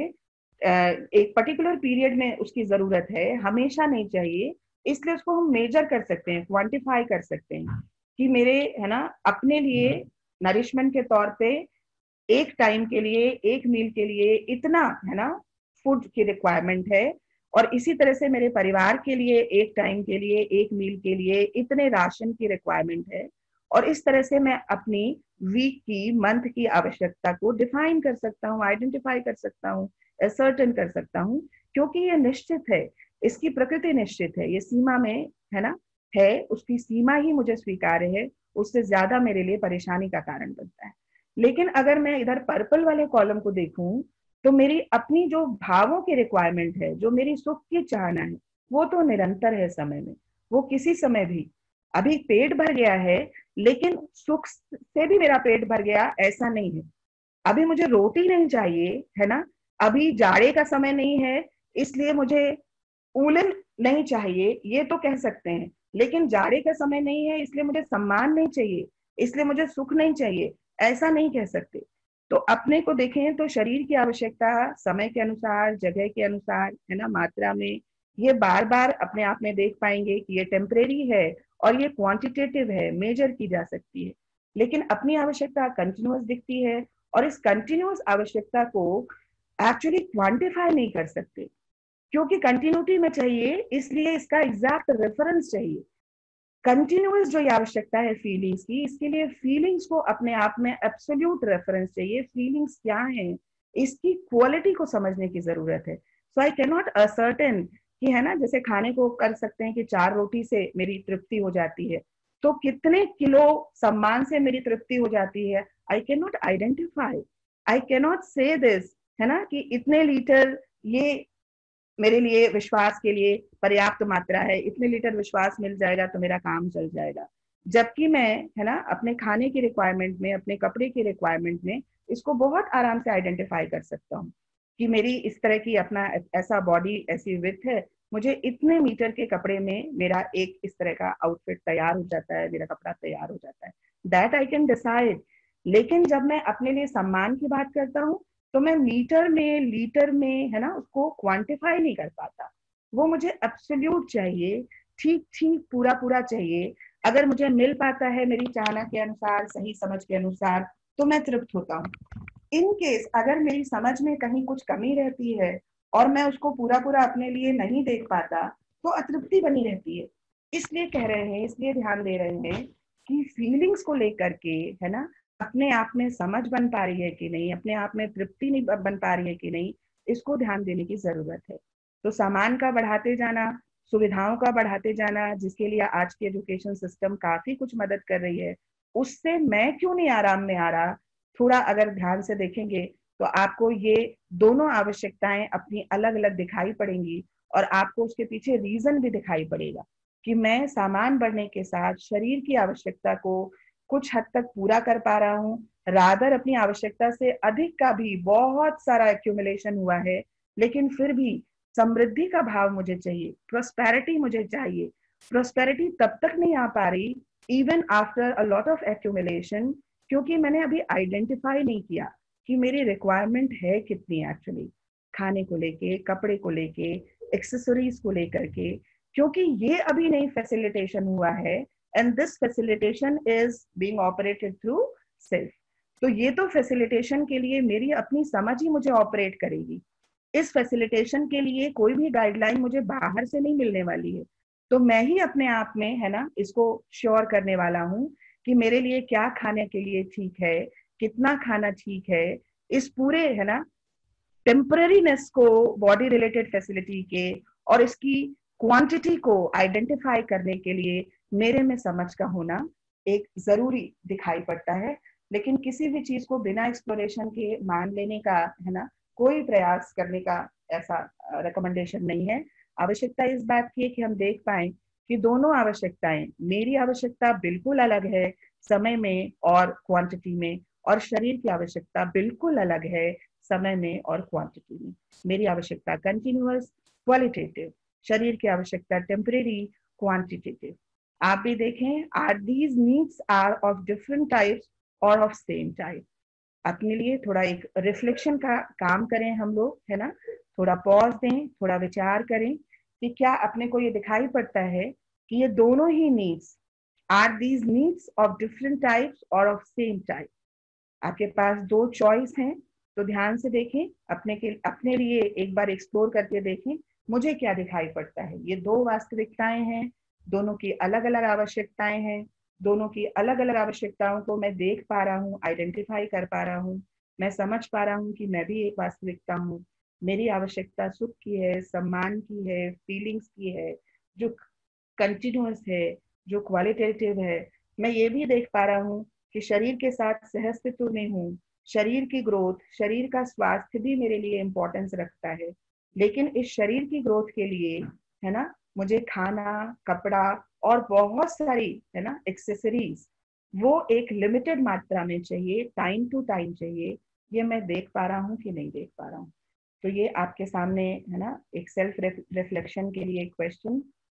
एक पर्टिकुलर पीरियड में उसकी जरूरत है, हमेशा नहीं चाहिए, इसलिए उसको हम मेजर कर सकते हैं, क्वांटिफाई कर सकते हैं कि मेरे, है ना, अपने लिए नरिशमेंट के तौर पे एक टाइम के लिए, एक मील के लिए इतना, है ना, फूड की रिक्वायरमेंट है, और इसी तरह से मेरे परिवार के लिए एक टाइम के लिए, एक मील के लिए इतने राशन की रिक्वायरमेंट है, और इस तरह से मैं अपनी वीक की, मंथ की आवश्यकता को डिफाइन कर सकता हूँ, आइडेंटिफाई कर सकता हूँ, असर्टन कर सकता हूँ, क्योंकि ये निश्चित है, इसकी प्रकृति निश्चित है, ये सीमा में, है ना, है, उसकी सीमा ही मुझे स्वीकार्य है, उससे ज्यादा मेरे लिए परेशानी का कारण बनता है। लेकिन अगर मैं इधर पर्पल वाले कॉलम को देखूं तो मेरी अपनी जो भावों की रिक्वायरमेंट है, जो मेरी सुख की चाहना है, वो तो निरंतर है समय में, वो किसी समय भी, अभी पेट भर गया है लेकिन सुख से भी मेरा पेट भर गया ऐसा नहीं है। अभी मुझे रोटी नहीं चाहिए, है ना, अभी जाड़े का समय नहीं है इसलिए मुझे ऊलन नहीं चाहिए, ये तो कह सकते हैं, लेकिन जाड़े का समय नहीं है इसलिए मुझे सम्मान नहीं चाहिए, इसलिए मुझे सुख नहीं चाहिए, ऐसा नहीं कह सकते। तो अपने को देखें तो शरीर की आवश्यकता समय के अनुसार, जगह के अनुसार, है ना, मात्रा में, ये बार बार अपने आप में देख पाएंगे कि ये टेम्परेरी है और ये क्वांटिटेटिव है, मेजर की जा सकती है। लेकिन अपनी आवश्यकता कंटिन्यूअस दिखती है, और इस कंटिन्यूअस आवश्यकता को एक्चुअली क्वांटिफाई नहीं कर सकते, क्योंकि कंटिन्यूटी में चाहिए, इसलिए इसका एग्जैक्ट रेफरेंस चाहिए। कंटिन्यूअस जो ये आवश्यकता है फीलिंग्स की, इसके लिए फीलिंग्स को अपने आप में एब्सोल्यूट रेफरेंस चाहिए, फीलिंग्स क्या हैं, इसकी क्वालिटी को समझने की जरूरत है। So I can not ascertain कि, है ना, जैसे खाने को कर सकते हैं कि चार रोटी से मेरी तृप्ति हो जाती है, तो कितने किलो सम्मान से मेरी तृप्ति हो जाती है, I can not identify, I can not say this है ना, कि इतने लीटर ये मेरे लिए विश्वास के लिए पर्याप्त मात्रा है, इतने लीटर विश्वास मिल जाएगा तो मेरा काम चल जाएगा। जबकि मैं, है ना, अपने खाने की रिक्वायरमेंट में, अपने कपड़े की रिक्वायरमेंट में इसको बहुत आराम से आइडेंटिफाई कर सकता हूँ कि मेरी इस तरह की अपना ऐसा बॉडी, ऐसी विड्थ है, मुझे इतने मीटर के कपड़े में मेरा एक इस तरह का आउटफिट तैयार हो जाता है, मेरा कपड़ा तैयार हो जाता है, दैट आई कैन डिसाइड। लेकिन जब मैं अपने लिए सम्मान की बात करता हूँ तो मैं मीटर में, लीटर में, है ना, उसको क्वांटिफाई नहीं कर पाता। वो मुझे एब्सोल्यूट चाहिए, ठीक ठीक पूरा पूरा चाहिए। अगर मुझे मिल पाता है मेरी चाहना के अनुसार, सही समझ के अनुसार, तो मैं तृप्त होता हूँ। इन केस अगर मेरी समझ में कहीं कुछ कमी रहती है और मैं उसको पूरा पूरा अपने लिए नहीं देख पाता तो अतृप्ति बनी रहती है। इसलिए कह रहे हैं, इसलिए ध्यान दे रहे हैं कि फीलिंग्स को लेकर के, है ना, अपने आप में समझ बन पा रही है कि नहीं, अपने आप में तृप्ति नहीं बन पा रही है कि नहीं, इसको ध्यान देने की जरूरत है। तो सामान का बढ़ाते जाना, सुविधाओं का बढ़ाते जाना, जिसके लिए आज की एजुकेशन सिस्टम काफी कुछ मदद कर रही है, उससे मैं क्यों नहीं आराम में आ रहा, थोड़ा अगर ध्यान से देखेंगे तो आपको ये दोनों आवश्यकताएं अपनी अलग अलग दिखाई पड़ेंगी और आपको उसके पीछे रीजन भी दिखाई पड़ेगा कि मैं सामान बढ़ने के साथ शरीर की आवश्यकता को कुछ हद तक पूरा कर पा रहा हूँ, रादर अपनी आवश्यकता से अधिक का भी बहुत सारा एक्यूमुलेशन हुआ है, लेकिन फिर भी समृद्धि का भाव मुझे चाहिए, प्रोस्पेरिटी मुझे चाहिए। प्रोस्पेरिटी तब तक नहीं आ पा रही even after a lot of accumulation, क्योंकि मैंने अभी आइडेंटिफाई नहीं किया कि मेरी रिक्वायरमेंट है कितनी एक्चुअली, खाने को लेके, कपड़े को लेके, एक्सेसरीज को लेकर के, क्योंकि ये अभी नहीं फैसिलिटेशन हुआ है। And this facilitation is being operated through self. तो ये तो फैसिलिटेशन के लिए मेरी अपनी समझ ही मुझे ऑपरेट करेगी। इस फैसिलिटेशन के लिए कोई भी गाइडलाइन मुझे बाहर से नहीं मिलने वाली है। तो मैं ही अपने आप में, है ना, इसको श्योर करने वाला हूँ कि मेरे लिए क्या खाने के लिए ठीक है, कितना खाना ठीक है। इस पूरे, है ना, टेम्पररीनेस को, बॉडी रिलेटेड फैसिलिटी के और इसकी क्वांटिटी को आइडेंटिफाई करने के लिए मेरे में समझ का होना एक जरूरी दिखाई पड़ता है। लेकिन किसी भी चीज को बिना एक्सप्लोरेशन के मान लेने का, है ना, कोई प्रयास करने का ऐसा रिकमेंडेशन नहीं है। आवश्यकता इस बात की है कि हम देख पाए कि दोनों आवश्यकताएं, मेरी आवश्यकता बिल्कुल अलग है समय में और क्वांटिटी में, और शरीर की आवश्यकता बिल्कुल अलग है समय में और क्वांटिटी में। मेरी आवश्यकता कंटिन्यूअस क्वालिटेटिव, शरीर की आवश्यकता टेम्परेरी क्वांटिटेटिव। आप भी देखें, are these needs are of different types or of same type. अपने लिए थोड़ा एक रिफ्लेक्शन का काम करें हम लोग, है ना, थोड़ा पॉज दें, थोड़ा विचार करें कि क्या अपने को ये दिखाई पड़ता है कि ये दोनों ही needs, are these needs of different types or of same type. आपके पास दो चॉइस हैं, तो ध्यान से देखें, अपने के अपने लिए एक बार एक्सप्लोर करके देखें मुझे क्या दिखाई पड़ता है। ये दो वास्तविकताएं हैं, दोनों की अलग अलग आवश्यकताएं हैं, दोनों की अलग अलग आवश्यकताओं को मैं देख पा रहा हूँ, आइडेंटिफाई कर पा रहा हूँ, मैं समझ पा रहा हूँ कि मैं भी एक वास्तविकता हूँ। मेरी आवश्यकता सुख की है, सम्मान की है, फीलिंग्स की है, जो कंटिन्यूअस है, जो क्वालिटेटिव है। मैं ये भी देख पा रहा हूँ कि शरीर के साथ सहअस्तित्व में हूँ, शरीर की ग्रोथ, शरीर का स्वास्थ्य भी मेरे लिए इम्पोर्टेंस रखता है। लेकिन इस शरीर की ग्रोथ के लिए, है ना, मुझे खाना, कपड़ा और बहुत सारी, है ना, एक्सेसरीज, वो एक लिमिटेड मात्रा में चाहिए, टाइम टू टाइम चाहिए। ये मैं देख पा रहा हूँ कि नहीं देख पा रहा हूँ। तो ये आपके सामने, है ना, एक सेल्फ रिफ्लेक्शन के लिए क्वेश्चन,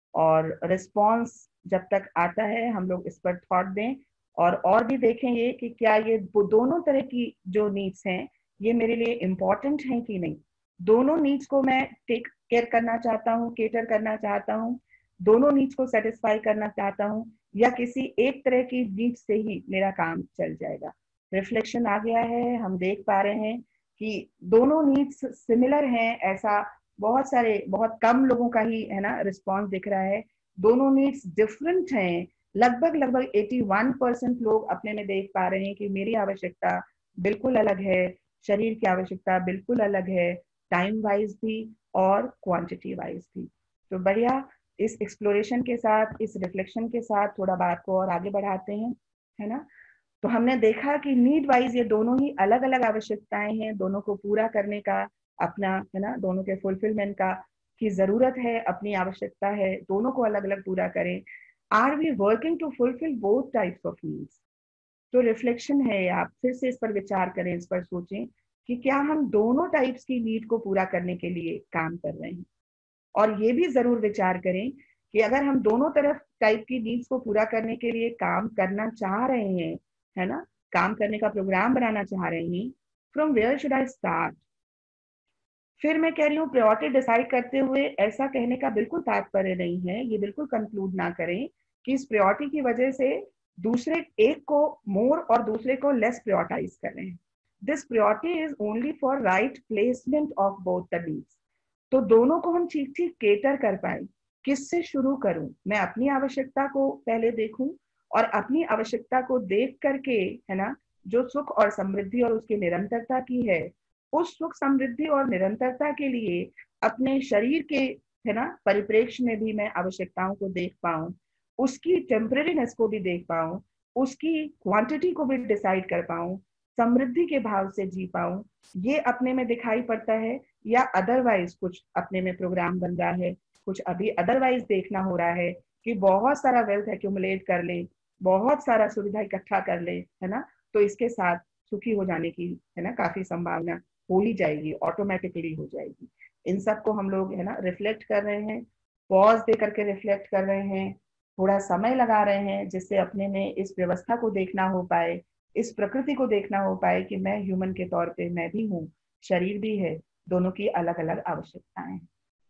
और रिस्पॉन्स जब तक आता है हम लोग इस पर थॉट दें और और भी देखें ये कि क्या ये दोनों तरह की जो नीड्स हैं ये मेरे लिए इम्पोर्टेंट हैं कि नहीं। दोनों नीड्स को मैं टेक केयर करना चाहता हूँ, केटर करना चाहता हूँ, दोनों नीड्स को सेटिस्फाई करना चाहता हूँ, या किसी एक तरह की नीड्स से ही मेरा काम चल जाएगा। रिफ्लेक्शन आ गया है, हम देख पा रहे हैं कि दोनों नीड्स सिमिलर हैं, ऐसा बहुत सारे, बहुत कम लोगों का ही, है ना, रिस्पॉन्स दिख रहा है। दोनों नीड्स डिफरेंट हैं। लगभग लगभग इक्यासी परसेंट लोग अपने में देख पा रहे हैं कि मेरी आवश्यकता बिल्कुल अलग है, शरीर की आवश्यकता बिल्कुल अलग है, टाइम वाइज भी और क्वांटिटी वाइज भी। तो बढ़िया, इस एक्सप्लोरेशन के साथ, इस रिफ्लेक्शन के साथ थोड़ा बात को और आगे बढ़ाते हैं, है ना। तो हमने देखा कि नीड वाइज ये दोनों ही अलग अलग आवश्यकताएं हैं, दोनों को पूरा करने का अपना, है ना, दोनों के फुलफिलमेंट का की जरूरत है, अपनी आवश्यकता है, दोनों को अलग अलग पूरा करें। Are we working to fulfil both types of needs? तो रिफ्लेक्शन है, आप फिर से इस पर विचार करें, इस पर सोचें कि क्या हम दोनों टाइप्स की नीड को पूरा करने के लिए काम कर रहे हैं। और ये भी जरूर विचार करें कि अगर हम दोनों तरफ टाइप की नीड्स को पूरा करने के लिए काम करना चाह रहे हैं, है ना, काम करने का प्रोग्राम बनाना चाह रहे हैं, from where should I start? फिर मैं कह रही हूँ प्रायोरिटी डिसाइड करते हुए ऐसा कहने का बिल्कुल तात्पर्य नहीं है, ये बिल्कुल कंक्लूड ना करें कि इस प्रायोरिटी की वजह से दूसरे एक को मोर और दूसरे को लेस प्रायोरिटाइज कर रहे हैं। This priority is only for right placement of both the needs. तो दोनों को हम ठीक ठीक केटर कर पाए। किससे शुरू करूं? मैं अपनी आवश्यकता को पहले देखूं और अपनी आवश्यकता को देख करके, है ना, जो सुख और समृद्धि और उसकी निरंतरता की है, उस सुख समृद्धि और निरंतरता के लिए अपने शरीर के, है ना, परिप्रेक्ष्य में भी मैं आवश्यकताओं को देख पाऊं, उसकी टेम्परेरीनेस को भी देख पाऊं, उसकी क्वांटिटी को भी डिसाइड कर पाऊं, समृद्धि के भाव से जी पाऊं। ये अपने में दिखाई पड़ता है या अदरवाइज कुछ अपने में प्रोग्राम बन रहा है, कुछ अभी अदरवाइज देखना हो रहा है कि बहुत सारा वेल्थ एक्यूमुलेट कर ले, बहुत सारा सुविधा इकट्ठा कर ले, है ना, तो इसके साथ सुखी हो जाने की, है ना, काफी संभावना हो ही जाएगी, ऑटोमेटिकली हो जाएगी। इन सब को हम लोग, है ना, रिफ्लेक्ट कर रहे हैं, पॉज दे करके रिफ्लेक्ट कर रहे हैं, थोड़ा समय लगा रहे हैं जिससे अपने में इस व्यवस्था को देखना हो पाए, इस प्रकृति को देखना हो पाए कि मैं ह्यूमन के तौर पे मैं भी हूँ, शरीर भी है, दोनों की अलग अलग आवश्यकताएं हैं।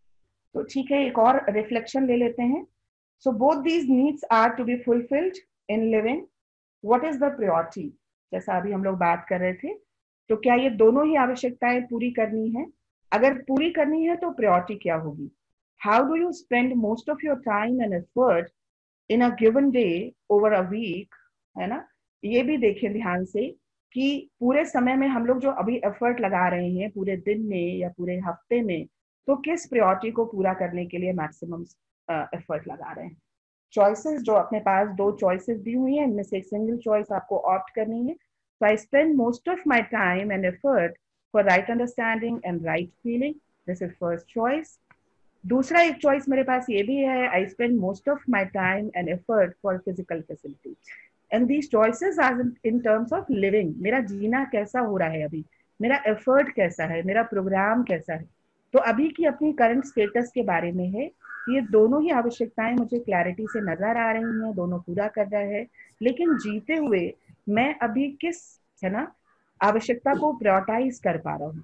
तो ठीक है, एक और रिफ्लेक्शन ले लेते हैं। So both these needs are to be fulfilled in living, what is the priority? जैसा अभी हम लोग बात कर रहे थे, तो क्या ये दोनों ही आवश्यकताएं पूरी करनी है? अगर पूरी करनी है तो प्रायोरिटी क्या होगी? How do you spend most of your time and effort in a given day over a week, है ना? ये भी देखें ध्यान से कि पूरे समय में हम लोग जो अभी एफर्ट लगा रहे हैं पूरे दिन में या पूरे हफ्ते में, तो किस प्रायोरिटी को पूरा करने के लिए मैक्सिमम एफर्ट लगा रहे हैं। चॉइसेस जो अपने पास दो चॉइसेस दी हुई हैं, इनमें से एक सिंगल चॉइस आपको ऑप्ट करनी है। So I spend most of my time and effort for right understanding and right feeling. This is first choice. दूसरा एक चॉइस मेरे पास ये भी है, I spend most of my time and effort for physical facility. And these choices are in terms of living. मेरा जीना कैसा हो रहा है अभी, मेरा एफर्ट कैसा है, मेरा प्रोग्राम कैसा है। तो अभी की अपनी करंट स्टेटस के बारे में है। ये दोनों ही आवश्यकताएं मुझे क्लैरिटी से नजर आ रही हैं, दोनों पूरा कर रहा है, लेकिन जीते हुए मैं अभी किस, है ना, आवश्यकता को प्रायोरिटाइज कर पा रहा हूँ।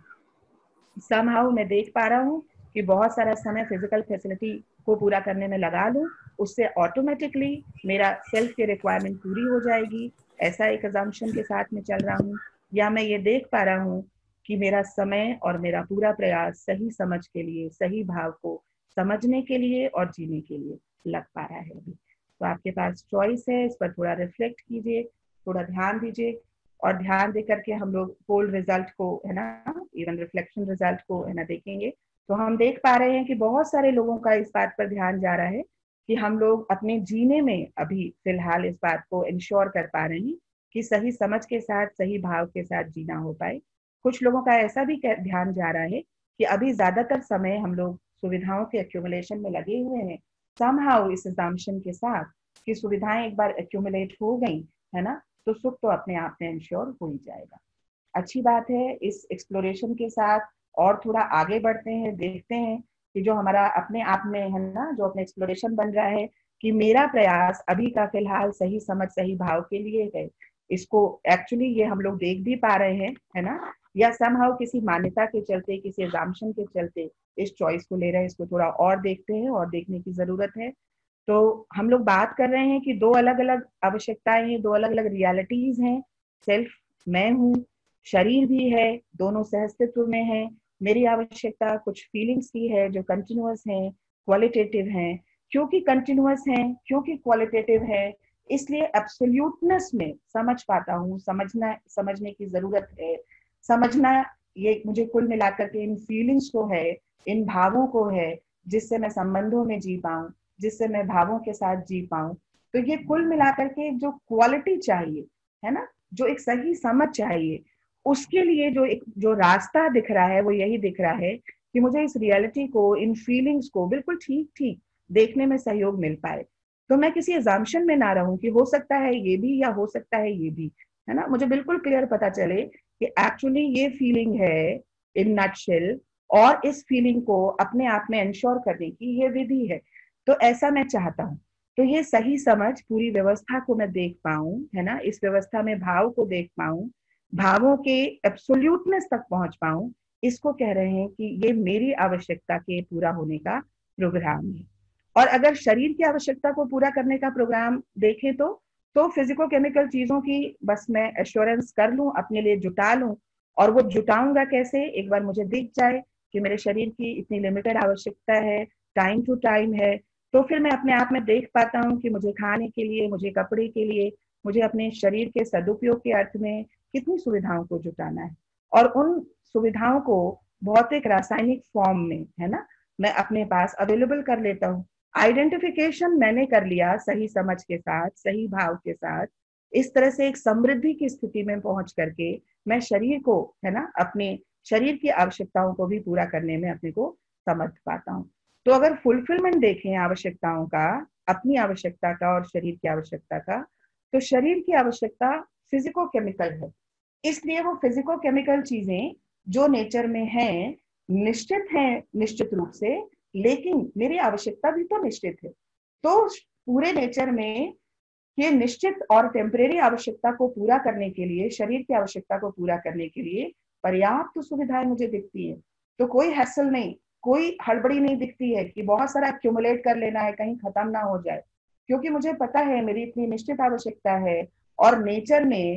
समहाउ मैं देख पा रहा हूँ कि बहुत सारा समय फिजिकल फैसिलिटी को पूरा करने में लगा लूँ, उससे ऑटोमेटिकली मेरा सेल्फ की रिक्वायरमेंट पूरी हो जाएगी, ऐसा एक अजम्पशन के साथ में चल रहा हूँ। या मैं ये देख पा रहा हूँ कि मेरा समय और मेरा पूरा प्रयास सही समझ के लिए, सही भाव को समझने के लिए और जीने के लिए लग पा रहा है अभी। तो आपके पास चॉइस है, इस पर थोड़ा रिफ्लेक्ट कीजिए, थोड़ा ध्यान दीजिए, और ध्यान दे करके हम लोग पोल रिजल्ट को, है ना, इवन रिफ्लेक्शन रिजल्ट को, है ना, देखेंगे। तो हम देख पा रहे हैं कि बहुत सारे लोगों का इस बात पर ध्यान जा रहा है कि हम लोग अपने जीने में अभी फिलहाल इस बात को इंश्योर कर पा रहे हैं कि सही समझ के साथ, सही भाव के साथ जीना हो पाए। कुछ लोगों का ऐसा भी ध्यान जा रहा है कि अभी ज्यादातर समय हम लोग सुविधाओं के एक्यूमुलेशन में लगे हुए हैं, समहाउ इस असम्पशन के साथ कि सुविधाएं एक बार एक्यूमुलेट हो गई, है ना, तो सुख तो अपने आप में इंश्योर हो ही जाएगा। अच्छी बात है। इस एक्सप्लोरेशन के साथ और थोड़ा आगे बढ़ते हैं, देखते हैं कि जो हमारा अपने आप में, है ना, जो अपने एक्सप्लोरेशन बन रहा है कि मेरा प्रयास अभी का फिलहाल सही समझ, सही भाव के लिए है, इसको एक्चुअली ये हम लोग देख भी पा रहे हैं, है ना, या समहाउ किसी मान्यता के चलते, किसी एजम्पशन के चलते इस चॉइस को ले रहे हैं। इसको थोड़ा और देखते हैं और देखने की जरूरत है। तो हम लोग बात कर रहे हैं कि दो अलग अलग आवश्यकताएं हैं, दो अलग अलग रियलिटीज हैं। सेल्फ मैं हूँ, शरीर भी है, दोनों सहअस्तित्व में है। मेरी आवश्यकता कुछ फीलिंग्स की है जो कंटिन्यूअस हैं, क्वालिटेटिव हैं। क्योंकि कंटिन्यूअस हैं, क्योंकि क्वालिटेटिव है, इसलिए एब्सोल्यूटनेस में समझ पाता हूँ। समझना, समझने की जरूरत है। समझना ये मुझे कुल मिलाकर के इन फीलिंग्स को है, इन भावों को है, जिससे मैं संबंधों में जी पाऊं, जिससे मैं भावों के साथ जी पाऊं। तो ये कुल मिलाकर के जो क्वालिटी चाहिए, है ना, जो एक सही समझ चाहिए, उसके लिए जो एक जो रास्ता दिख रहा है वो यही दिख रहा है कि मुझे इस रियलिटी को, इन फीलिंग्स को बिल्कुल ठीक ठीक देखने में सहयोग मिल पाए। तो मैं किसी एजम्पशन में ना रहूं कि हो सकता है ये भी या हो सकता है ये भी, है ना। मुझे बिल्कुल क्लियर पता चले कि एक्चुअली ये फीलिंग है इन नटशेल, और इस फीलिंग को अपने आप में इंश्योर करने की ये विधि है। तो ऐसा मैं चाहता हूँ। तो ये सही समझ पूरी व्यवस्था को मैं देख पाऊं, है ना, इस व्यवस्था में भाव को देख पाऊं, भावों के एब्सोल्यूटनेस तक पहुंच पाऊं, इसको कह रहे हैं कि ये मेरी आवश्यकता के पूरा होने का प्रोग्राम है। और अगर शरीर की आवश्यकता को पूरा करने का प्रोग्राम देखें तो तो फिजिको केमिकल चीजों की बस मैं एश्योरेंस कर लूं, अपने लिए जुटा लूं। और वो जुटाऊंगा कैसे? एक बार मुझे दिख जाए कि मेरे शरीर की इतनी लिमिटेड आवश्यकता है, टाइम टू टाइम है, तो फिर मैं अपने आप में देख पाता हूँ कि मुझे खाने के लिए, मुझे कपड़े के लिए, मुझे अपने शरीर के सदुपयोग के अर्थ में कितनी सुविधाओं को जुटाना है। और उन सुविधाओं को भौतिक रासायनिक फॉर्म में, है ना, मैं अपने पास अवेलेबल कर लेता हूँ। आइडेंटिफिकेशन मैंने कर लिया सही समझ के साथ, सही भाव के साथ। इस तरह से एक समृद्धि की स्थिति में पहुंच करके मैं शरीर को, है ना, अपने शरीर की आवश्यकताओं को भी पूरा करने में अपने को समझ पाता हूँ। तो अगर फुलफिलमेंट देखें आवश्यकताओं का, अपनी आवश्यकता का और शरीर की आवश्यकता का, तो शरीर की आवश्यकता फिजिको केमिकल है। इसलिए वो फिजिको केमिकल चीजें जो नेचर में हैं निश्चित हैं निश्चित रूप से, लेकिन मेरी आवश्यकता भी तो निश्चित है। तो पूरे नेचर में ये निश्चित और टेम्परेरी आवश्यकता को पूरा करने के लिए, शरीर की आवश्यकता को पूरा करने के लिए पर्याप्त तो सुविधाएं मुझे दिखती है। तो कोई हैसल नहीं, कोई हड़बड़ी नहीं दिखती है कि बहुत सारा एक्यूमुलेट कर लेना है, कहीं खत्म ना हो जाए, क्योंकि मुझे पता है मेरी इतनी निश्चित आवश्यकता है। और नेचर में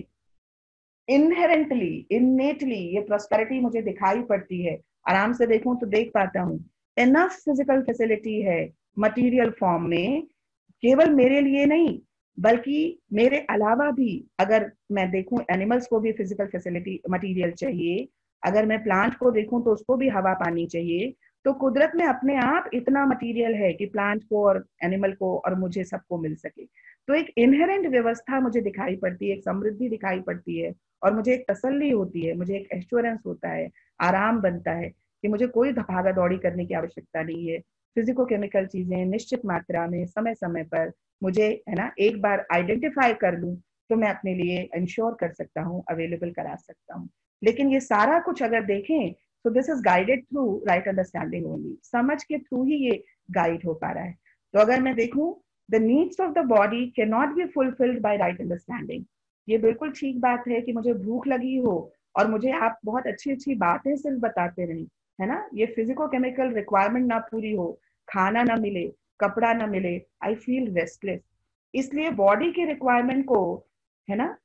इनहेरेंटली, इननेटली ये प्रॉस्पेरिटी मुझे दिखाई पड़ती है। आराम से देखूं तो देख पाता हूँ इनफ फिजिकल फैसिलिटी है मटेरियल फॉर्म में, केवल मेरे लिए नहीं बल्कि मेरे अलावा भी। अगर मैं देखूं एनिमल्स को भी फिजिकल फैसिलिटी मटेरियल चाहिए, अगर मैं प्लांट को देखूं तो उसको भी हवा पानी चाहिए। तो कुदरत में अपने आप इतना मटेरियल है कि प्लांट को और एनिमल को और मुझे सबको मिल सके। तो एक इनहेरेंट व्यवस्था मुझे दिखाई पड़ती है, एक समृद्धि दिखाई पड़ती है, और मुझे एक तसल्ली होती है, मुझे एक एश्योरेंस होता है, आराम बनता है कि मुझे कोई भागा दौड़ी करने की आवश्यकता नहीं है। फिजिको केमिकल चीजें निश्चित मात्रा में समय समय पर मुझे, है ना, एक बार आइडेंटिफाई कर लूं तो मैं अपने लिए इंश्योर कर सकता हूँ, अवेलेबल करा सकता हूँ। लेकिन ये सारा कुछ अगर देखें तो this is guided through right understanding only. समझ के थ्रू ही ये गाइड हो पा रहा है। तो अगर मैं देखूं, the needs of the body can not be fulfilled by right understanding. ये बिल्कुल ठीक बात है कि मुझे भूख लगी हो और मुझे आप बहुत अच्छी अच्छी बातें सिर्फ बताते रहें, है ना, ये फिजिको केमिकल रिक्वायरमेंट ना पूरी हो, खाना ना मिले, कपड़ा ना मिले, आई फील रेस्टलेस। इसलिए बॉडी की रिक्वायरमेंट को, है ना,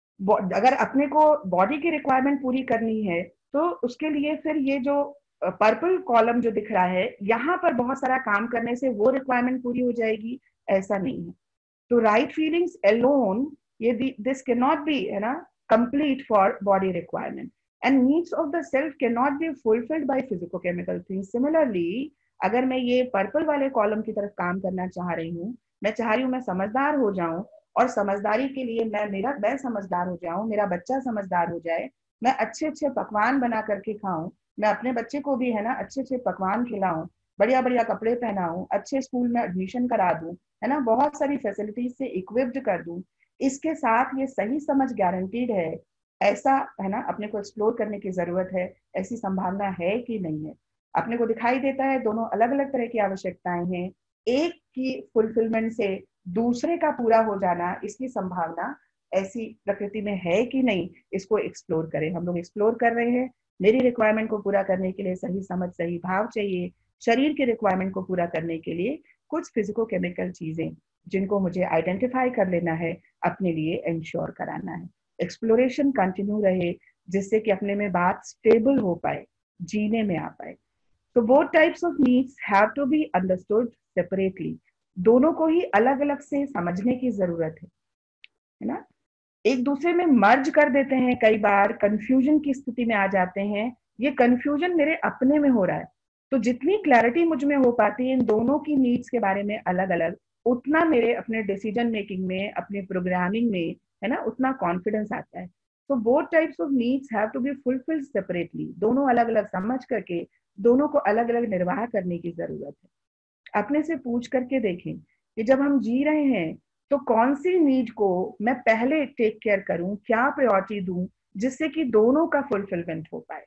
अगर अपने को बॉडी की रिक्वायरमेंट पूरी करनी है तो उसके लिए फिर ये जो पर्पल कॉलम जो दिख रहा है यहाँ पर बहुत सारा काम करने से वो रिक्वायरमेंट पूरी हो जाएगी, ऐसा नहीं है। तो राइट फीलिंग्स अलोन, ये दिस कैन नॉट बी, है ना, complete for body requirement, and needs of the self can not be fulfilled by physico chemical things. Similarly अगर मैं ये पर्पल वाले कॉलम की तरफ काम करना चाह रही हूँ, मैं चाह रही हूँ मैं समझदार हो जाऊं, और समझदारी के लिए मैं मेरा मैं समझदार हो जाऊं, मेरा बच्चा समझदार हो जाए, मैं अच्छे अच्छे पकवान बना करके खाऊं, मैं अपने बच्चे को भी, है ना, अच्छे अच्छे पकवान खिलाऊं, बढ़िया बढ़िया कपड़े पहनाऊं, अच्छे स्कूल में एडमिशन करा दूं, है ना, बहुत सारी फैसिलिटीज से इक्विप्ड कर दूं। इसके साथ ये सही समझ गारंटीड है, ऐसा, है ना, अपने को एक्सप्लोर करने की जरूरत है, ऐसी संभावना है कि नहीं है। अपने को दिखाई देता है दोनों अलग अलग तरह की आवश्यकताएं हैं, एक की फुलफिलमेंट से दूसरे का पूरा हो जाना, इसकी संभावना ऐसी प्रकृति में है कि नहीं, इसको एक्सप्लोर करें। हम लोग एक्सप्लोर कर रहे हैं। मेरी रिक्वायरमेंट को पूरा करने के लिए सही समझ, सही भाव चाहिए। शरीर की रिक्वायरमेंट को पूरा करने के लिए कुछ फिजिको केमिकल चीजें जिनको मुझे आइडेंटिफाई कर लेना है, अपने लिए इंश्योर कराना है। एक्सप्लोरेशन कंटिन्यू रहे जिससे कि अपने में बात स्टेबल हो पाए, जीने में आ पाए। तो both types of needs have to be understood separately. दोनों को ही अलग अलग से समझने की जरूरत है, है ना। एक दूसरे में मर्ज कर देते हैं, कई बार कंफ्यूजन की स्थिति में आ जाते हैं। ये कंफ्यूजन मेरे अपने में हो रहा है। तो जितनी क्लैरिटी मुझ में हो पाती है इन दोनों की नीड्स के बारे में अलग अलग, उतना मेरे अपने डिसीजन मेकिंग में, अपने प्रोग्रामिंग में है ना, उतना कॉन्फिडेंस आता है। तो both types of needs have to be fulfilled separately, दोनों अलग अलग समझ करके दोनों को अलग अलग निर्वाह करने की जरूरत है। अपने से पूछ करके देखें कि जब हम जी रहे हैं तो कौन सी नीड को मैं पहले टेक केयर करूं, क्या प्रायोरिटी दूं, जिससे कि दोनों का फुलफिलमेंट हो पाए।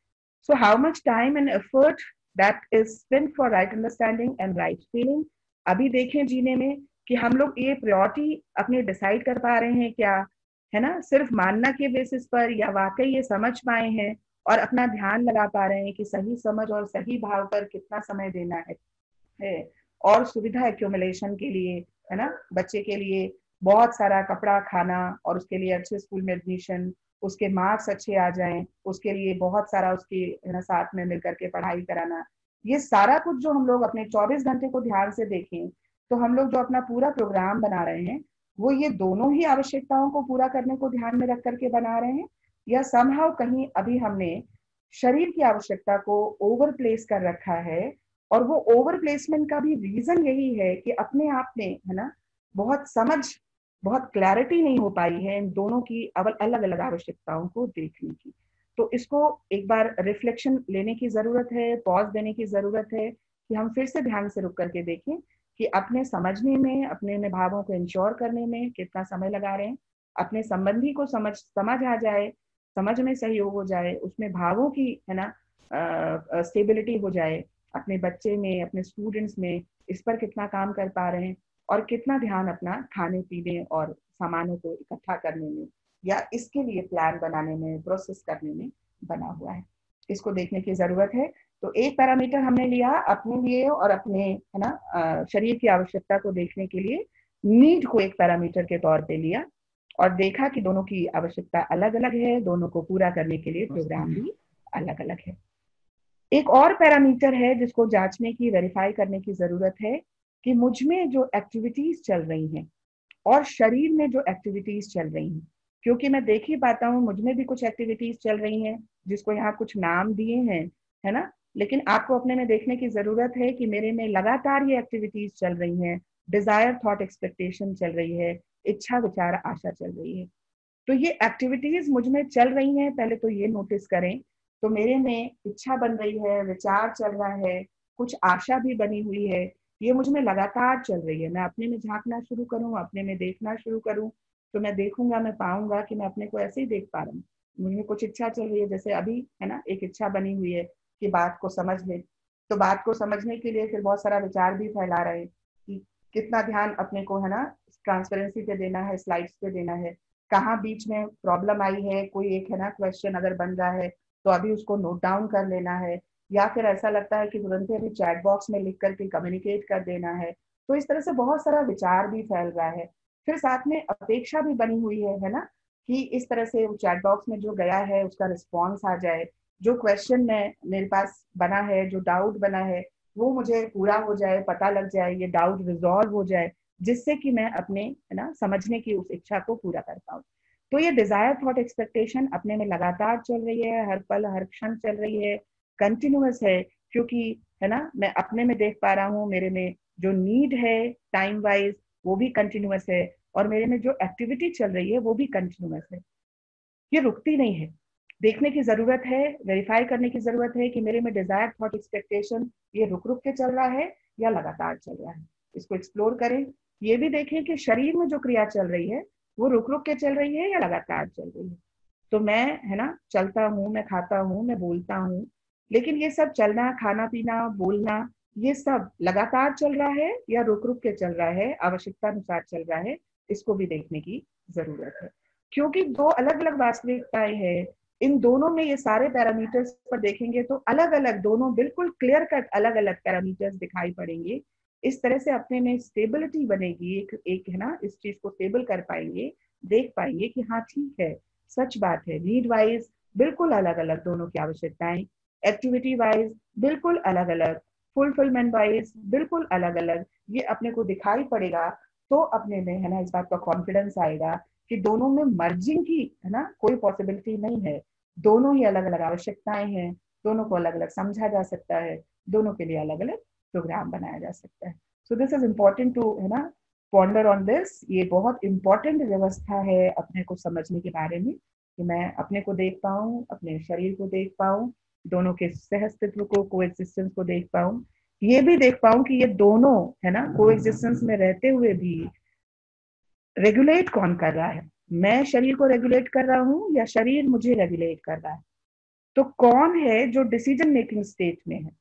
So how much time and effort that is spent for right understanding and right feeling. अभी देखें जीने में कि हम लोग ये प्रायोरिटी अपने डिसाइड कर पा रहे हैं क्या, है ना, सिर्फ मानना के बेसिस पर, या वाकई ये समझ पाए हैं और अपना ध्यान लगा पा रहे हैं कि सही समझ और सही भाव पर कितना समय देना है, है। और सुविधा एक्यूमुलेशन के लिए, है ना, बच्चे के लिए बहुत सारा कपड़ा, खाना, और उसके लिए अच्छे स्कूल में एडमिशन, उसके मार्क्स अच्छे आ जाएं, उसके लिए बहुत सारा उसके, है ना, साथ में मिलकर के पढ़ाई कराना, ये सारा कुछ जो हम लोग अपने चौबीस घंटे को ध्यान से देखें तो हम लोग जो अपना पूरा प्रोग्राम बना रहे हैं वो ये दोनों ही आवश्यकताओं को पूरा करने को ध्यान में रख करके बना रहे हैं, या समहाउ कहीं अभी हमने शरीर की आवश्यकता को ओवर प्लेस कर रखा है। और वो ओवर प्लेसमेंट का भी रीजन यही है कि अपने आप में, है ना, बहुत समझ, बहुत क्लैरिटी नहीं हो पाई है इन दोनों की अलग अलग आवश्यकताओं को देखने की। तो इसको एक बार रिफ्लेक्शन लेने की जरूरत है, पॉज देने की जरूरत है कि हम फिर से ध्यान से रुक करके देखें कि अपने समझने में, अपने भावों को इंश्योर करने में कितना समय लगा रहे हैं, अपने संबंधी को समझ समझ आ जाए, समझ में सहयोग हो जाए, उसमें भावों की, है ना, स्टेबिलिटी हो जाए, अपने बच्चे में, अपने स्टूडेंट्स में इस पर कितना काम कर पा रहे हैं, और कितना ध्यान अपना खाने पीने और सामानों को इकट्ठा करने में या इसके लिए प्लान बनाने में, प्रोसेस करने में बना हुआ है, इसको देखने की जरूरत है। तो एक पैरामीटर हमने लिया अपने लिए और अपने, है ना, शरीर की आवश्यकता को देखने के लिए नीड को एक पैरामीटर के तौर पे लिया और देखा कि दोनों की आवश्यकता अलग अलग है, दोनों को पूरा करने के लिए प्रोग्राम भी अलग अलग है। एक और पैरामीटर है जिसको जांचने की, वेरीफाई करने की जरूरत है कि मुझ में जो एक्टिविटीज चल रही हैं और शरीर में जो एक्टिविटीज चल रही हैं, क्योंकि मैं देख ही पाता हूँ मुझ में भी कुछ एक्टिविटीज चल रही हैं जिसको यहाँ कुछ नाम दिए हैं, है ना, लेकिन आपको अपने में देखने की जरूरत है कि मेरे में लगातार ये एक्टिविटीज चल रही हैं, डिजायर, थॉट, एक्सपेक्टेशन चल रही है, इच्छा, विचार, आशा चल रही है। तो ये एक्टिविटीज मुझ में चल रही हैं, पहले तो ये नोटिस करें। तो मेरे में इच्छा बन रही है, विचार चल रहा है, कुछ आशा भी बनी हुई है, ये मुझ में लगातार चल रही है। मैं अपने में झांकना शुरू करूं, अपने में देखना शुरू करूं, तो मैं देखूंगा, मैं पाऊंगा कि मैं अपने को ऐसे ही देख पा रहा हूँ। मुझ में कुछ इच्छा चल रही है, जैसे अभी, है ना, एक इच्छा बनी हुई है कि बात को समझ ले, तो बात को समझने के लिए फिर बहुत सारा विचार भी फैला रहे हैं कि कितना ध्यान अपने को, है ना, ट्रांसपेरेंसी पे देना है, स्लाइड्स पे देना है, कहाँ बीच में प्रॉब्लम आई है, कोई एक, है ना, क्वेश्चन अगर बन रहा है तो अभी उसको नोट डाउन कर लेना है, या फिर ऐसा लगता है कि तुरंत ही अभी चैट बॉक्स में लिख करके कम्युनिकेट कर देना है। तो इस तरह से बहुत सारा विचार भी फैल रहा है। फिर साथ में अपेक्षा भी बनी हुई है, है ना, कि इस तरह से चैट बॉक्स में जो गया है उसका रिस्पॉन्स आ जाए, जो क्वेश्चन में मेरे पास बना है, जो डाउट बना है, वो मुझे पूरा हो जाए, पता लग जाए, ये डाउट रिजॉल्व हो जाए, जिससे कि मैं अपने, है ना, समझने की उस इच्छा को पूरा कर पाऊँ। तो ये डिजायर, थॉट, एक्सपेक्टेशन अपने में लगातार चल रही है, हर पल हर क्षण चल रही है, कंटिन्यूअस है, क्योंकि, है ना, मैं अपने में देख पा रहा हूँ मेरे में जो नीड है टाइम वाइज वो भी कंटिन्यूअस है, और मेरे में जो एक्टिविटी चल रही है वो भी कंटिन्यूअस है, ये रुकती नहीं है। देखने की जरूरत है, वेरीफाई करने की जरूरत है कि मेरे में डिजायर, थॉट, एक्सपेक्टेशन ये रुक रुक के चल रहा है या लगातार चल रहा है। इसको एक्सप्लोर करें। ये भी देखें कि शरीर में जो क्रिया चल रही है वो रुक रुक के चल रही है या लगातार चल रही है। तो मैं, है ना, चलता हूँ, मैं खाता हूँ, मैं बोलता हूँ, लेकिन ये सब चलना, खाना पीना, बोलना, ये सब लगातार चल रहा है या रुक रुक के चल रहा है, आवश्यकता अनुसार चल रहा है, इसको भी देखने की जरूरत है। क्योंकि दो अलग अलग वास्तविकताएं हैं, इन दोनों में ये सारे पैरामीटर्स पर देखेंगे तो अलग अलग, दोनों बिल्कुल क्लियर कट अलग अलग पैरामीटर्स दिखाई पड़ेंगे। इस तरह से अपने में स्टेबिलिटी बनेगी, एक एक है ना, इस चीज को स्टेबल कर पाएंगे, देख पाएंगे कि हाँ ठीक है, सच बात है, नीड वाइज बिल्कुल अलग अलग दोनों की आवश्यकताएं, एक्टिविटी वाइज बिल्कुल अलग अलग, फुलफिलमेंट वाइज बिल्कुल अलग अलग, ये अपने को दिखाई पड़ेगा। तो अपने में, है ना, इस बात का कॉन्फिडेंस आएगा कि दोनों में मर्जिंग की, है ना, कोई पॉसिबिलिटी नहीं है, दोनों ही अलग अलग आवश्यकताएं हैं, दोनों को अलग अलग समझा जा सकता है, दोनों के लिए अलग अलग प्रोग्राम बनाया जा सकता है। So this is important to, है ना, पॉन्डर ऑन दिस। ये बहुत इंपॉर्टेंट व्यवस्था है अपने को समझने के बारे में, कि मैं अपने को देख पाऊँ, अपने शरीर को देख पाऊँ, दोनों के सहअस्तित्व को, कोएग्जिस्टेंस को देख पाऊँ, ये भी देख पाऊँ कि ये दोनों है ना कोएग्जिस्टेंस में रहते हुए भी रेगुलेट कौन कर रहा है। मैं शरीर को रेगुलेट कर रहा हूँ या शरीर मुझे रेगुलेट कर रहा है। तो कौन है जो डिसीजन मेकिंग स्टेट में है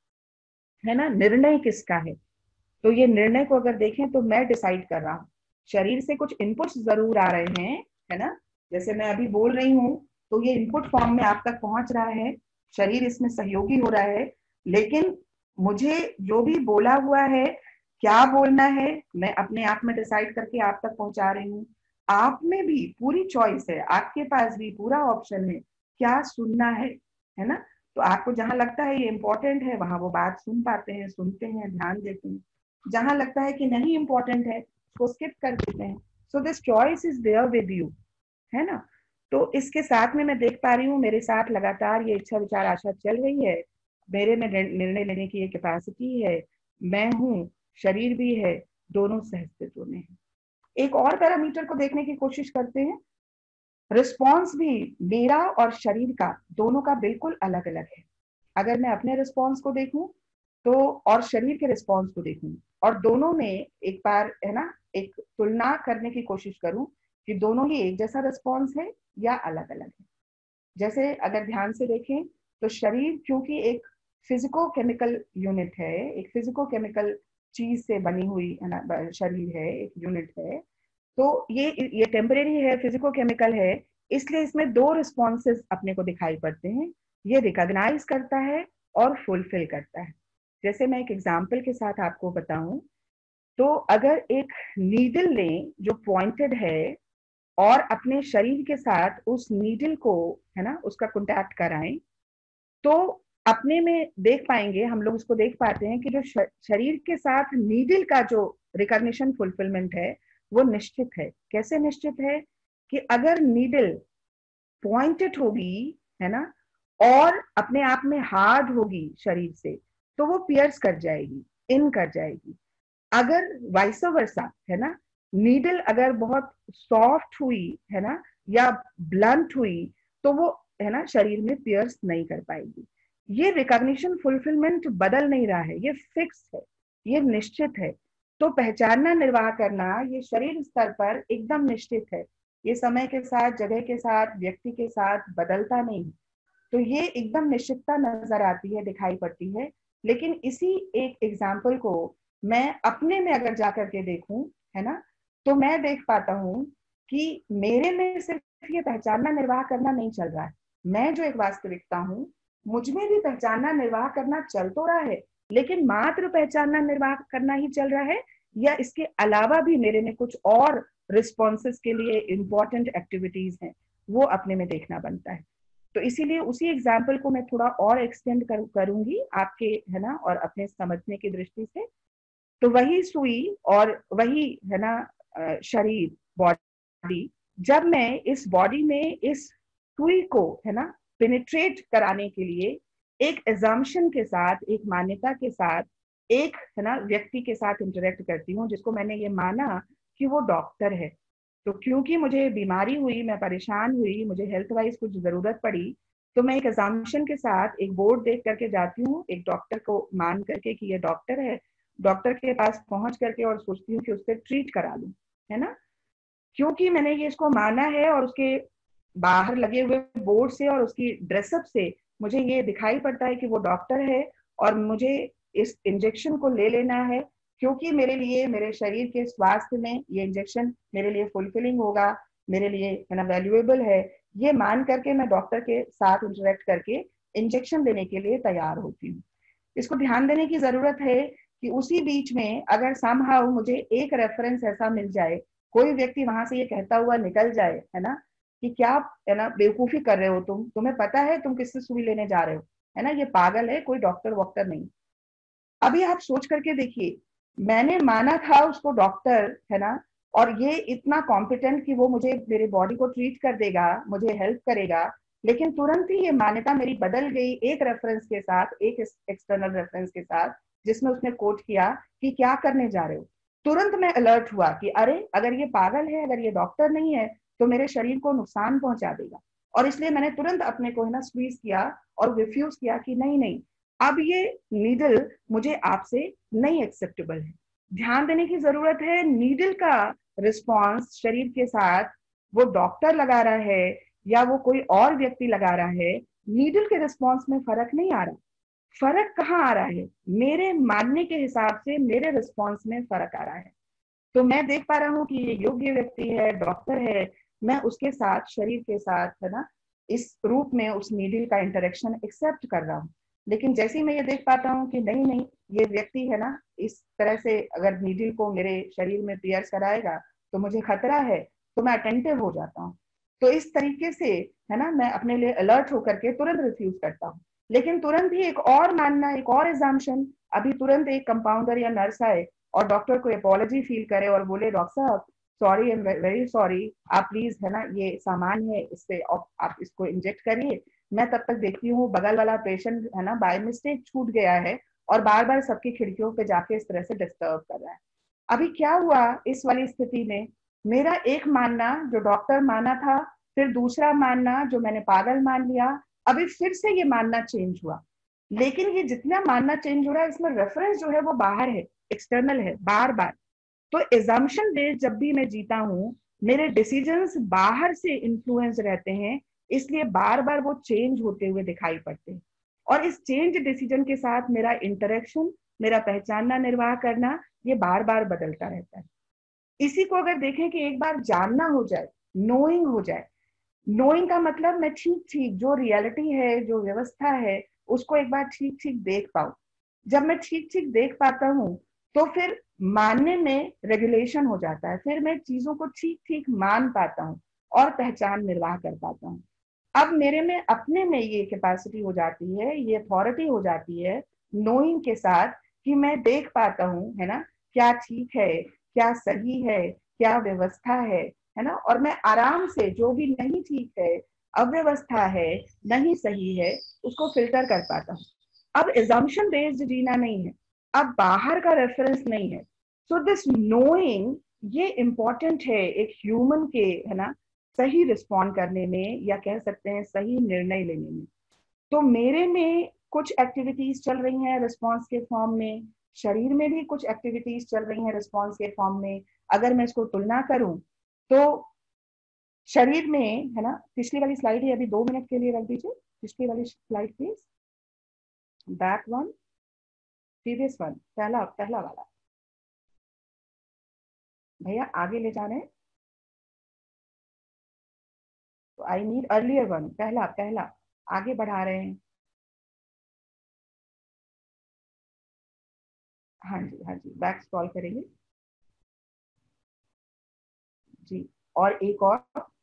है ना, निर्णय किसका है। तो ये निर्णय को अगर देखें तो मैं डिसाइड कर रहा हूँ। शरीर से कुछ इनपुट्स जरूर आ रहे हैं, है ना, जैसे मैं अभी बोल रही हूँ तो ये इनपुट फॉर्म में आप तक पहुंच रहा है, शरीर इसमें सहयोगी हो रहा है, लेकिन मुझे जो भी बोला हुआ है, क्या बोलना है, मैं अपने आप में डिसाइड करके आप तक पहुंचा रही हूँ। आप में भी पूरी चॉइस है, आपके पास भी पूरा ऑप्शन है क्या सुनना है है ना। तो आपको जहां लगता है ये इंपॉर्टेंट है वहां वो बात सुन पाते हैं, सुनते हैं, ध्यान देते हैं। जहां लगता है कि नहीं इंपॉर्टेंट है उसको स्किप कर देते हैं। So this choice is there with you, है ना। तो इसके साथ में मैं देख पा रही हूँ मेरे साथ लगातार ये इच्छा विचार आशा चल रही है, मेरे में निर्णय लेने की ये कैपेसिटी है, मैं हूँ, शरीर भी है, दोनों सहअस्तित्व में है। एक और पैरामीटर को देखने की कोशिश करते हैं। रिस्पॉन्स भी मेरा और शरीर का दोनों का बिल्कुल अलग अलग है। अगर मैं अपने रिस्पॉन्स को देखूं तो और शरीर के रिस्पॉन्स को देखूं और दोनों में एक बार है ना एक तुलना करने की कोशिश करूं कि दोनों ही एक जैसा रिस्पॉन्स है या अलग अलग है। जैसे अगर ध्यान से देखें तो शरीर क्योंकि एक फिजिको केमिकल यूनिट है, एक फिजिको केमिकल चीज से बनी हुई है ना, शरीर है, एक यूनिट है, तो ये ये टेम्परेरी है, फिजिको केमिकल है, इसलिए इसमें दो रिस्पॉन्सेस अपने को दिखाई पड़ते हैं। ये रिकॉग्नाइज करता है और फुलफिल करता है। जैसे मैं एक एग्जांपल के साथ आपको बताऊं तो अगर एक नीडल लें जो पॉइंटेड है और अपने शरीर के साथ उस नीडल को है ना उसका कॉन्टैक्ट कराएं, तो अपने में देख पाएंगे, हम लोग उसको देख पाते हैं कि जो शरीर के साथ नीडल का जो रिकॉग्निशन फुलफिलमेंट है वो निश्चित है। कैसे निश्चित है कि अगर नीडल पॉइंटेड होगी है ना और अपने आप में हार्ड होगी शरीर से तो वो पियर्स कर जाएगी, इन कर जाएगी। अगर वाइस वर्सा है ना, नीडल अगर बहुत सॉफ्ट हुई है ना या ब्लंट हुई तो वो है ना शरीर में पियर्स नहीं कर पाएगी। ये रिकॉग्निशन फुलफिलमेंट बदल नहीं रहा है, ये फिक्स है, ये निश्चित है। तो पहचानना निर्वाह करना ये शरीर स्तर पर एकदम निश्चित है, ये समय के साथ, जगह के साथ, व्यक्ति के साथ बदलता नहीं। तो ये एकदम निश्चितता नजर आती है, दिखाई पड़ती है। लेकिन इसी एक एग्जाम्पल को मैं अपने में अगर जाकर के देखूं है ना तो मैं देख पाता हूं कि मेरे में सिर्फ ये पहचानना निर्वाह करना नहीं चल रहा है। मैं जो एक वास्तविकता हूं मुझ में भी पहचानना निर्वाह करना चल तो रहा है, लेकिन मात्र पहचानना निर्वाह करना ही चल रहा है या इसके अलावा भी मेरे में कुछ और रिस्पॉन्सेस के लिए इंपॉर्टेंट एक्टिविटीज हैं, वो अपने में देखना बनता है। तो इसीलिए उसी एग्जाम्पल को मैं थोड़ा और एक्सटेंड कर, करूंगी आपके है ना और अपने समझने की दृष्टि से। तो वही सुई और वही है ना शरीर, बॉडी, जब मैं इस बॉडी में इस सुई को है ना पेनिट्रेट कराने के लिए एक एजम्पशन के साथ, एक मान्यता के साथ, एक है ना व्यक्ति के साथ इंटरेक्ट करती हूँ जिसको मैंने ये माना कि वो डॉक्टर है। तो क्योंकि मुझे बीमारी हुई, मैं परेशान हुई, मुझे हेल्थ वाइज कुछ जरूरत पड़ी, तो मैं एक एजम्पशन के साथ एक बोर्ड देख करके जाती हूँ, एक डॉक्टर को मान करके कि ये डॉक्टर है, डॉक्टर के पास पहुंच करके और सोचती हूँ कि उससे ट्रीट करा लूं, है ना, क्योंकि मैंने ये इसको माना है। और उसके बाहर लगे हुए बोर्ड से और उसकी ड्रेसअप से मुझे ये दिखाई पड़ता है कि वो डॉक्टर है और मुझे इस इंजेक्शन को ले लेना है क्योंकि मेरे लिए, मेरे शरीर के स्वास्थ्य में ये इंजेक्शन मेरे लिए फुलफिलिंग होगा, मेरे लिए है ना वैल्यूएबल है। ये मान करके मैं डॉक्टर के साथ इंटरेक्ट करके इंजेक्शन देने के लिए तैयार होती हूँ। इसको ध्यान देने की जरूरत है कि उसी बीच में अगर समहाउ मुझे एक रेफरेंस ऐसा मिल जाए, कोई व्यक्ति वहां से ये कहता हुआ निकल जाए है ना कि क्या है ना बेवकूफी कर रहे हो तुम, तुम्हें पता है तुम किससे सुई लेने जा रहे हो, है ना, ये पागल है, कोई डॉक्टर वॉक्टर नहीं। अभी आप सोच करके देखिए, मैंने माना था उसको डॉक्टर है ना और ये इतना कॉम्पिटेंट कि वो मुझे मेरे बॉडी को ट्रीट कर देगा, मुझे हेल्प करेगा, लेकिन तुरंत ही ये मान्यता मेरी बदल गई एक रेफरेंस के साथ, एक एक्सटर्नल रेफरेंस के साथ जिसमें उसने कोट किया कि क्या करने जा रहे हो। तुरंत मैं अलर्ट हुआ कि अरे अगर ये पागल है, अगर ये डॉक्टर नहीं है तो मेरे शरीर को नुकसान पहुंचा देगा। और इसलिए मैंने तुरंत अपने को है ना स्क्वीज किया और रिफ्यूज किया कि नहीं नहीं, अब ये नीडल मुझे आपसे नहीं एक्सेप्टेबल है। ध्यान देने की जरूरत है, नीडल का रिस्पॉन्स शरीर के साथ वो डॉक्टर लगा रहा है या वो कोई और व्यक्ति लगा रहा है, नीडल के रिस्पॉन्स में फर्क नहीं आ रहा। फर्क कहाँ आ रहा है? मेरे मानने के हिसाब से मेरे रिस्पॉन्स में फर्क आ रहा है। तो मैं देख पा रहा हूँ कि ये योग्य व्यक्ति है, डॉक्टर है, मैं उसके साथ, शरीर के साथ है ना, इस रूप में उस नीडल का इंटरेक्शन एक्सेप्ट कर रहा हूँ। लेकिन जैसे ही मैं ये देख पाता हूँ कि नहीं नहीं, ये व्यक्ति है ना इस तरह से अगर नीडल को मेरे शरीर में पियर्स कराएगा तो मुझे खतरा है, तो मैं अटेंटिव हो जाता हूँ। तो इस तरीके से है ना मैं अपने लिए अलर्ट होकर के तुरंत रिफ्यूज करता हूँ। लेकिन तुरंत ही एक और मानना, एक और एग्जाम्पशन, अभी तुरंत एक कंपाउंडर या नर्स आए और डॉक्टर को अपॉलॉजी फील करे और बोले डॉक्टर साहब sorry, I am very sorry, आप प्लीज है ना ये सामान है इससे आप इसको इंजेक्ट करिए। मैं तब तक देखती हूँ बगल वाला पेशेंट है ना बाय मिस्टेक छूट गया है और बार बार सबकी खिड़कियों पे जाके इस तरह से डिस्टर्ब कर रहा है। अभी क्या हुआ इस वाली स्थिति में, मेरा एक मानना जो डॉक्टर माना था, फिर दूसरा मानना जो मैंने पागल मान लिया, अभी फिर से ये मानना चेंज हुआ। लेकिन ये जितना मानना चेंज हो रहा है इसमें रेफरेंस जो है वो बाहर है, एक्सटर्नल है बार बार। तो एजम्पशन बेस्ड जब भी मैं जीता हूँ, मेरे डिसीजंस बाहर से इन्फ्लुएंस रहते हैं, इसलिए बार बार वो चेंज होते हुए दिखाई पड़ते हैं। और इस चेंज डिसीजन के साथ मेरा इंटरेक्शन, मेरा पहचानना, निर्वाह करना, ये बार बार बदलता रहता है। इसी को अगर देखें कि एक बार जानना हो जाए, नोइंग हो जाए, नोइंग का मतलब मैं ठीक ठीक जो रियलिटी है, जो व्यवस्था है, उसको एक बार ठीक ठीक देख पाऊं। जब मैं ठीक ठीक देख पाता हूँ तो फिर मानने में रेगुलेशन हो जाता है, फिर मैं चीजों को ठीक ठीक मान पाता हूँ और पहचान निर्वाह कर पाता हूँ। अब मेरे में अपने में ये कैपेसिटी हो जाती है, ये अथॉरिटी हो जाती है नोइंग के साथ कि मैं देख पाता हूँ है ना क्या ठीक है, क्या सही है, क्या व्यवस्था है है ना, और मैं आराम से जो भी नहीं ठीक है, अव्यवस्था है, नहीं सही है, उसको फिल्टर कर पाता हूँ। अब एजम्पशन बेस्ड जीना नहीं है, अब बाहर का रेफरेंस नहीं है। सो दिस नोइंग ये इम्पोर्टेंट है एक ह्यूमन के है ना सही रिस्पॉन्ड करने में, या कह सकते हैं सही निर्णय लेने में। तो मेरे में कुछ एक्टिविटीज चल रही हैं रिस्पॉन्स के फॉर्म में, शरीर में भी कुछ एक्टिविटीज चल रही हैं रिस्पॉन्स के फॉर्म में। अगर मैं इसको तुलना करूं तो शरीर में है ना, पिछली वाली स्लाइड है, अभी दो मिनट के लिए रख दीजिए, पिछली वाली slide please, back one, previous one, पहला पहला वाला भैया आगे ले जा रहे हैं, तो आई नीड अर्लियर वन, पहला पहला आगे बढ़ा रहे हैं। हाँ जी हाँ जी, बैक स्क्रॉल करेंगे जी, और एक और,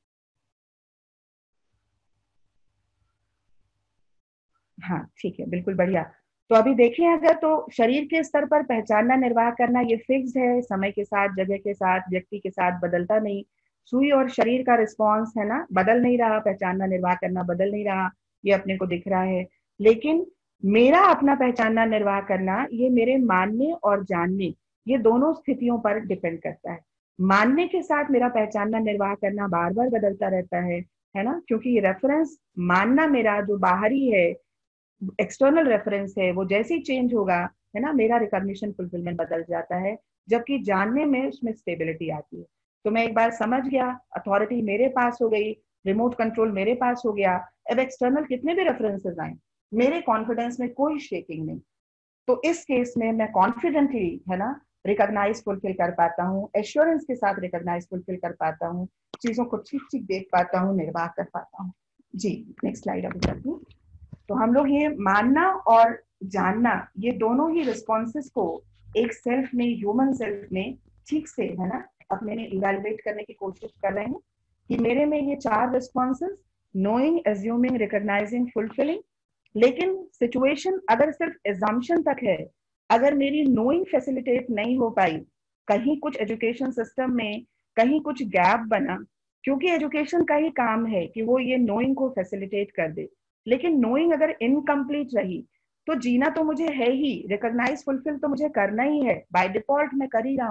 हाँ ठीक है, बिल्कुल बढ़िया। तो अभी देखें अगर, तो शरीर के स्तर पर पहचानना, निर्वाह करना ये फिक्स्ड है, समय के साथ, जगह के साथ, व्यक्ति के साथ बदलता नहीं। सुई और शरीर का रिस्पॉन्स है ना बदल नहीं रहा, पहचानना निर्वाह करना बदल नहीं रहा, ये अपने को दिख रहा है। लेकिन मेरा अपना पहचानना निर्वाह करना ये मेरे मानने और जानने, ये दोनों स्थितियों पर डिपेंड करता है। मानने के साथ मेरा पहचानना निर्वाह करना बार बार बदलता रहता है है ना, क्योंकि ये रेफरेंस मानना मेरा जो बाहरी है, एक्सटर्नल रेफरेंस है, वो जैसे ही चेंज होगा है ना मेरा रिकॉग्निशन फुलफिलमेंट बदल जाता है, जबकि जानने में उसमें स्टेबिलिटी आती है। तो मैं एक बार समझ गया, अथॉरिटी मेरे पास हो गई, रिमोट कंट्रोल मेरे पास हो गया, अब एक्सटर्नल कितने भी रेफरेंसेस आए, मेरे कॉन्फिडेंस में कोई शेकिंग नहीं। तो इस केस में मैं कॉन्फिडेंटली है ना रिकॉग्नाइज फुलफिल कर पाता हूँ, एश्योरेंस के साथ रिकॉग्नाइज फुलफिल कर पाता हूँ, चीजों को ठीक ठीक देख पाता हूँ, निर्वाह कर पाता हूँ। जी नेक्स्ट स्लाइड अभी तक हूँ। तो हम लोग ये मानना और जानना, ये दोनों ही रिस्पॉन्सेस को एक सेल्फ में, ह्यूमन सेल्फ में ठीक से है ना अपने में इवैल्यूएट करने की कोशिश कर रहे हैं कि मेरे में ये चार responses, knowing, assuming, recognizing, fulfilling. लेकिन सिचुएशन अगर सिर्फ एजम्पशन तक है, अगर मेरी नोइंग फैसिलिटेट नहीं हो पाई, कहीं कुछ एजुकेशन सिस्टम में कहीं कुछ गैप बना, क्योंकि एजुकेशन का ही काम है कि वो ये नोइंग को फैसिलिटेट कर दे, लेकिन नोइंग अगर इनकम्प्लीट रही तो जीना तो मुझे है ही, रिकॉग्नाइज फुलफिल तो मुझे करना ही है, बाय डिफॉल्ट मैं कर ही रहा हूँ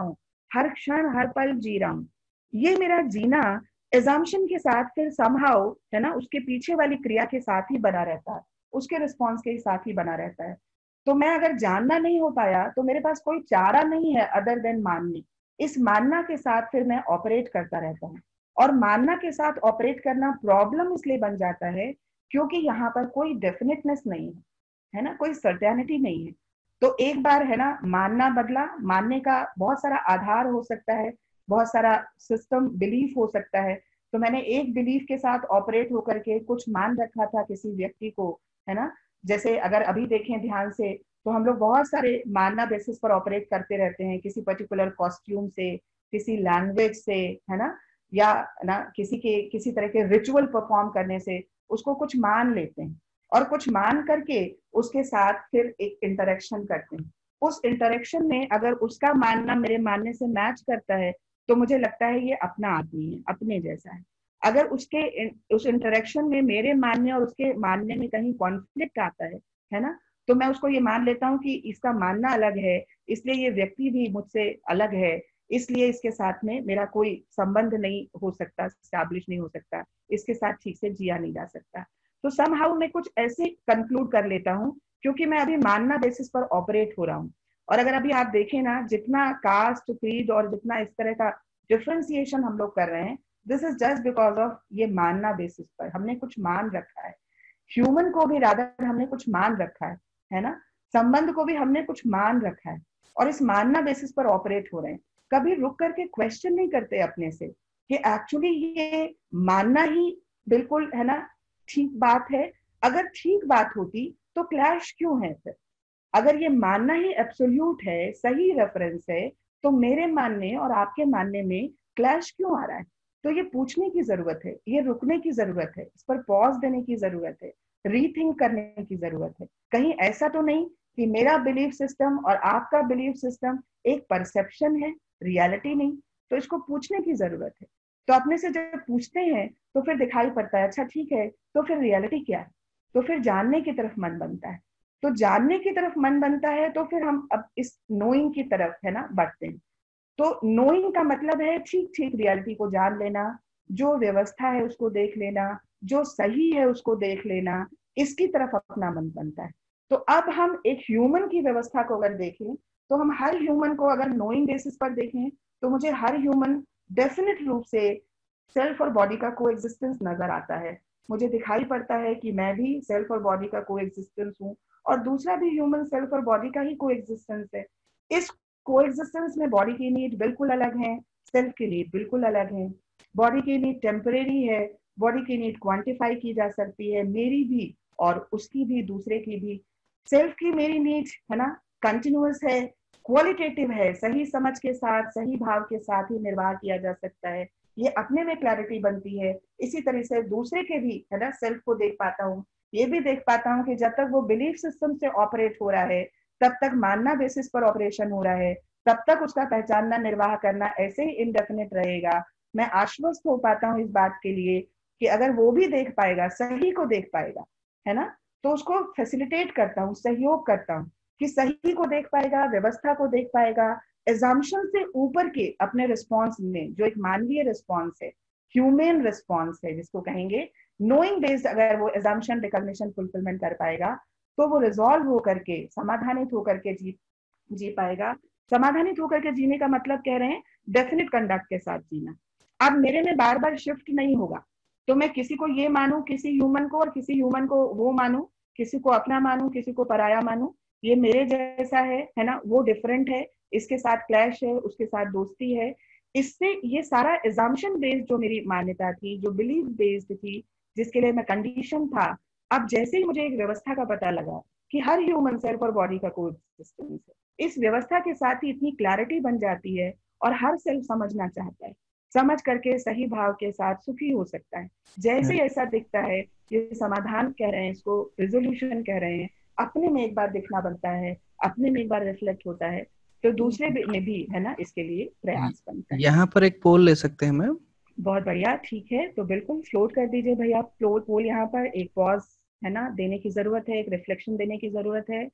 हर क्षण हर पल जी रहा हूँ। ये मेरा जीना एजम्पशन के साथ फिर समहाउ है ना उसके पीछे वाली क्रिया के साथ ही बना रहता है, उसके रिस्पॉन्स के साथ ही बना रहता है। तो मैं अगर जानना नहीं हो पाया तो मेरे पास कोई चारा नहीं है अदर देन मानने। इस मानना के साथ फिर मैं ऑपरेट करता रहता हूँ, और मानना के साथ ऑपरेट करना प्रॉब्लम इसलिए बन जाता है क्योंकि यहाँ पर कोई डेफिनेटनेस नहीं है, है ना, कोई सर्टेनिटी नहीं है। तो एक बार है ना मानना बदला, मानने का बहुत सारा आधार हो सकता है, बहुत सारा सिस्टम बिलीफ हो सकता है। तो मैंने एक बिलीफ के साथ ऑपरेट होकर के कुछ मान रखा था किसी व्यक्ति को, है ना। जैसे अगर अभी देखें ध्यान से तो हम लोग बहुत सारे मानना बेसिस पर ऑपरेट करते रहते हैं, किसी पर्टिकुलर कॉस्ट्यूम से, किसी लैंग्वेज से, है ना, या ना किसी के किसी तरह के रिचुअल परफॉर्म करने से उसको कुछ मान लेते हैं, और कुछ मान करके उसके साथ फिर एक इंटरेक्शन करते हैं। उस इंटरेक्शन में अगर उसका मानना मेरे मानने से मैच करता है तो मुझे लगता है ये अपना आदमी है, अपने जैसा है। अगर उसके उस इंटरेक्शन में मेरे मानने और उसके मानने में कहीं कॉन्फ्लिक्ट आता है है ना, तो मैं उसको ये मान लेता हूँ कि इसका मानना अलग है, इसलिए ये व्यक्ति भी मुझसे अलग है, इसलिए इसके साथ में मेरा कोई संबंध नहीं हो सकता, स्टैब्लिश नहीं हो सकता, इसके साथ ठीक से जिया नहीं जा सकता। तो समहाउ मैं कुछ ऐसे कंक्लूड कर लेता हूँ क्योंकि मैं अभी मानना बेसिस पर ऑपरेट हो रहा हूँ। और अगर अभी आप देखें ना, जितना कास्ट क्रीड और जितना इस तरह का डिफ्रेंसिएशन हम लोग कर रहे हैं, this is just because of ये मानना बेसिस पर हमने कुछ मान रखा है। ह्यूमन को भी रादर हमने कुछ मान रखा है है ना, संबंध को भी हमने कुछ मान रखा है, और इस मानना बेसिस पर ऑपरेट हो रहे हैं। कभी रुक करके क्वेश्चन नहीं करते अपने से कि एक्चुअली ये मानना ही बिल्कुल है ना ठीक बात है। अगर ठीक बात होती तो क्लैश क्यों है फिर? अगर ये मानना ही एब्सोल्यूट है, सही रेफरेंस है, तो मेरे मानने और आपके मानने में क्लैश क्यों आ रहा है? तो ये पूछने की जरूरत है, ये रुकने की जरूरत है, इस पर पॉज देने की जरूरत है, रीथिंक करने की जरूरत है। कहीं ऐसा तो नहीं कि मेरा बिलीफ सिस्टम और आपका बिलीफ सिस्टम एक परसेप्शन है, रियलिटी नहीं। तो इसको पूछने की जरूरत है। तो अपने से जब पूछते हैं तो फिर दिखाई पड़ता है, अच्छा ठीक है, तो फिर रियलिटी क्या है? तो फिर जानने की तरफ मन बनता है। तो जानने की तरफ मन बनता है तो फिर हम अब इस नोइंग की तरफ है ना बढ़ते हैं। तो नोइंग का मतलब है ठीक ठीक रियलिटी को जान लेना, जो व्यवस्था है उसको देख लेना, जो सही है उसको देख लेना, इसकी तरफ अपना मन बनता है। तो अब हम एक ह्यूमन की व्यवस्था को अगर देखें तो हम हर ह्यूमन को अगर नोइंग बेसिस पर देखें तो मुझे हर ह्यूमन डेफिनेट रूप से सेल्फ और बॉडी का को एग्जिस्टेंस नजर आता है। मुझे दिखाई पड़ता है कि मैं भी सेल्फ और बॉडी का को एग्जिस्टेंस हूँ, और दूसरा भी ह्यूमन सेल्फ और बॉडी का ही को एग्जिस्टेंस है। इस को एग्जिस्टेंस में बॉडी की नीड बिल्कुल अलग है, सेल्फ की नीड बिल्कुल अलग है। बॉडी की नीड टेम्परेरी है, बॉडी की नीड क्वांटिफाई की जा सकती है, मेरी भी और उसकी भी, दूसरे की भी। सेल्फ की मेरी नीड है ना कंटिन्यूअस है, क्वालिटेटिव है, सही समझ के साथ, सही भाव के साथ ही निर्वाह किया जा सकता है, ये अपने में क्लैरिटी बनती है। इसी तरह से दूसरे के भी है ना सेल्फ को देख पाता हूँ, ये भी देख पाता हूँ कि जब तक वो बिलीफ सिस्टम से ऑपरेट हो रहा है तब तक मानना बेसिस पर ऑपरेशन हो रहा है, तब तक उसका पहचानना निर्वाह करना ऐसे ही इनडेफिनेट रहेगा। मैं आश्वस्त हो पाता हूँ इस बात के लिए कि अगर वो भी देख पाएगा, सही को देख पाएगा, है ना, तो उसको फैसिलिटेट करता हूँ, सहयोग करता हूँ कि सही को देख पाएगा, व्यवस्था को देख पाएगा, एजम्पशन से ऊपर के अपने रिस्पॉन्स में जो एक मानवीय रिस्पॉन्स है, ह्यूमन रिस्पॉन्स है जिसको कहेंगे, नोइंग बेस्ड अगर वो एजम्पशन रिकॉग्निशन फुलफिलमेंट कर पाएगा तो वो रिजॉल्व होकर के, समाधानित होकर के जी जी पाएगा। समाधानित होकर के जीने का मतलब कह रहे हैं डेफिनेट कंडक्ट के साथ जीना। अब मेरे में बार बार शिफ्ट नहीं होगा, तो मैं किसी को ये मानूं, किसी ह्यूमन को, और किसी ह्यूमन को वो मानूं, किसी को अपना मानूं, किसी को पराया मानूं, ये मेरे जैसा है है ना, वो डिफरेंट है, इसके साथ क्लैश है, उसके साथ दोस्ती है। इससे ये सारा एजम्पशन बेस्ड जो मेरी मान्यता थी, जो बिलीफ बेस्ड थी, जिसके लिए मैं कंडीशन था, अब जैसे ही मुझे एक व्यवस्था का पता लगा कि हर ह्यूमन सेल्फ और बॉडी का कोएग्जिस्टेंस है, इस व्यवस्था के साथ ही इतनी क्लैरिटी बन जाती है और हर सेल्फ समझना चाहता है, समझ करके सही भाव के साथ सुखी हो सकता है। जैसे ऐसा दिखता है, ये समाधान कह रहे हैं, इसको रिजोल्यूशन कह रहे हैं, अपने में एक बार दिखना बनता है, अपने में एक बार रिफ्लेक्ट होता है, तो दूसरे में भी है ना इसके लिए प्रयास बनता है। यहाँ पर एक पोल ले सकते हैं मैम? बहुत बढ़िया, ठीक है, तो बिल्कुल फ्लोट कर दीजिए भैया पोल पोल यहाँ पर। एक पॉज है ना देने की जरूरत है, एक रिफ्लेक्शन देने की जरूरत है।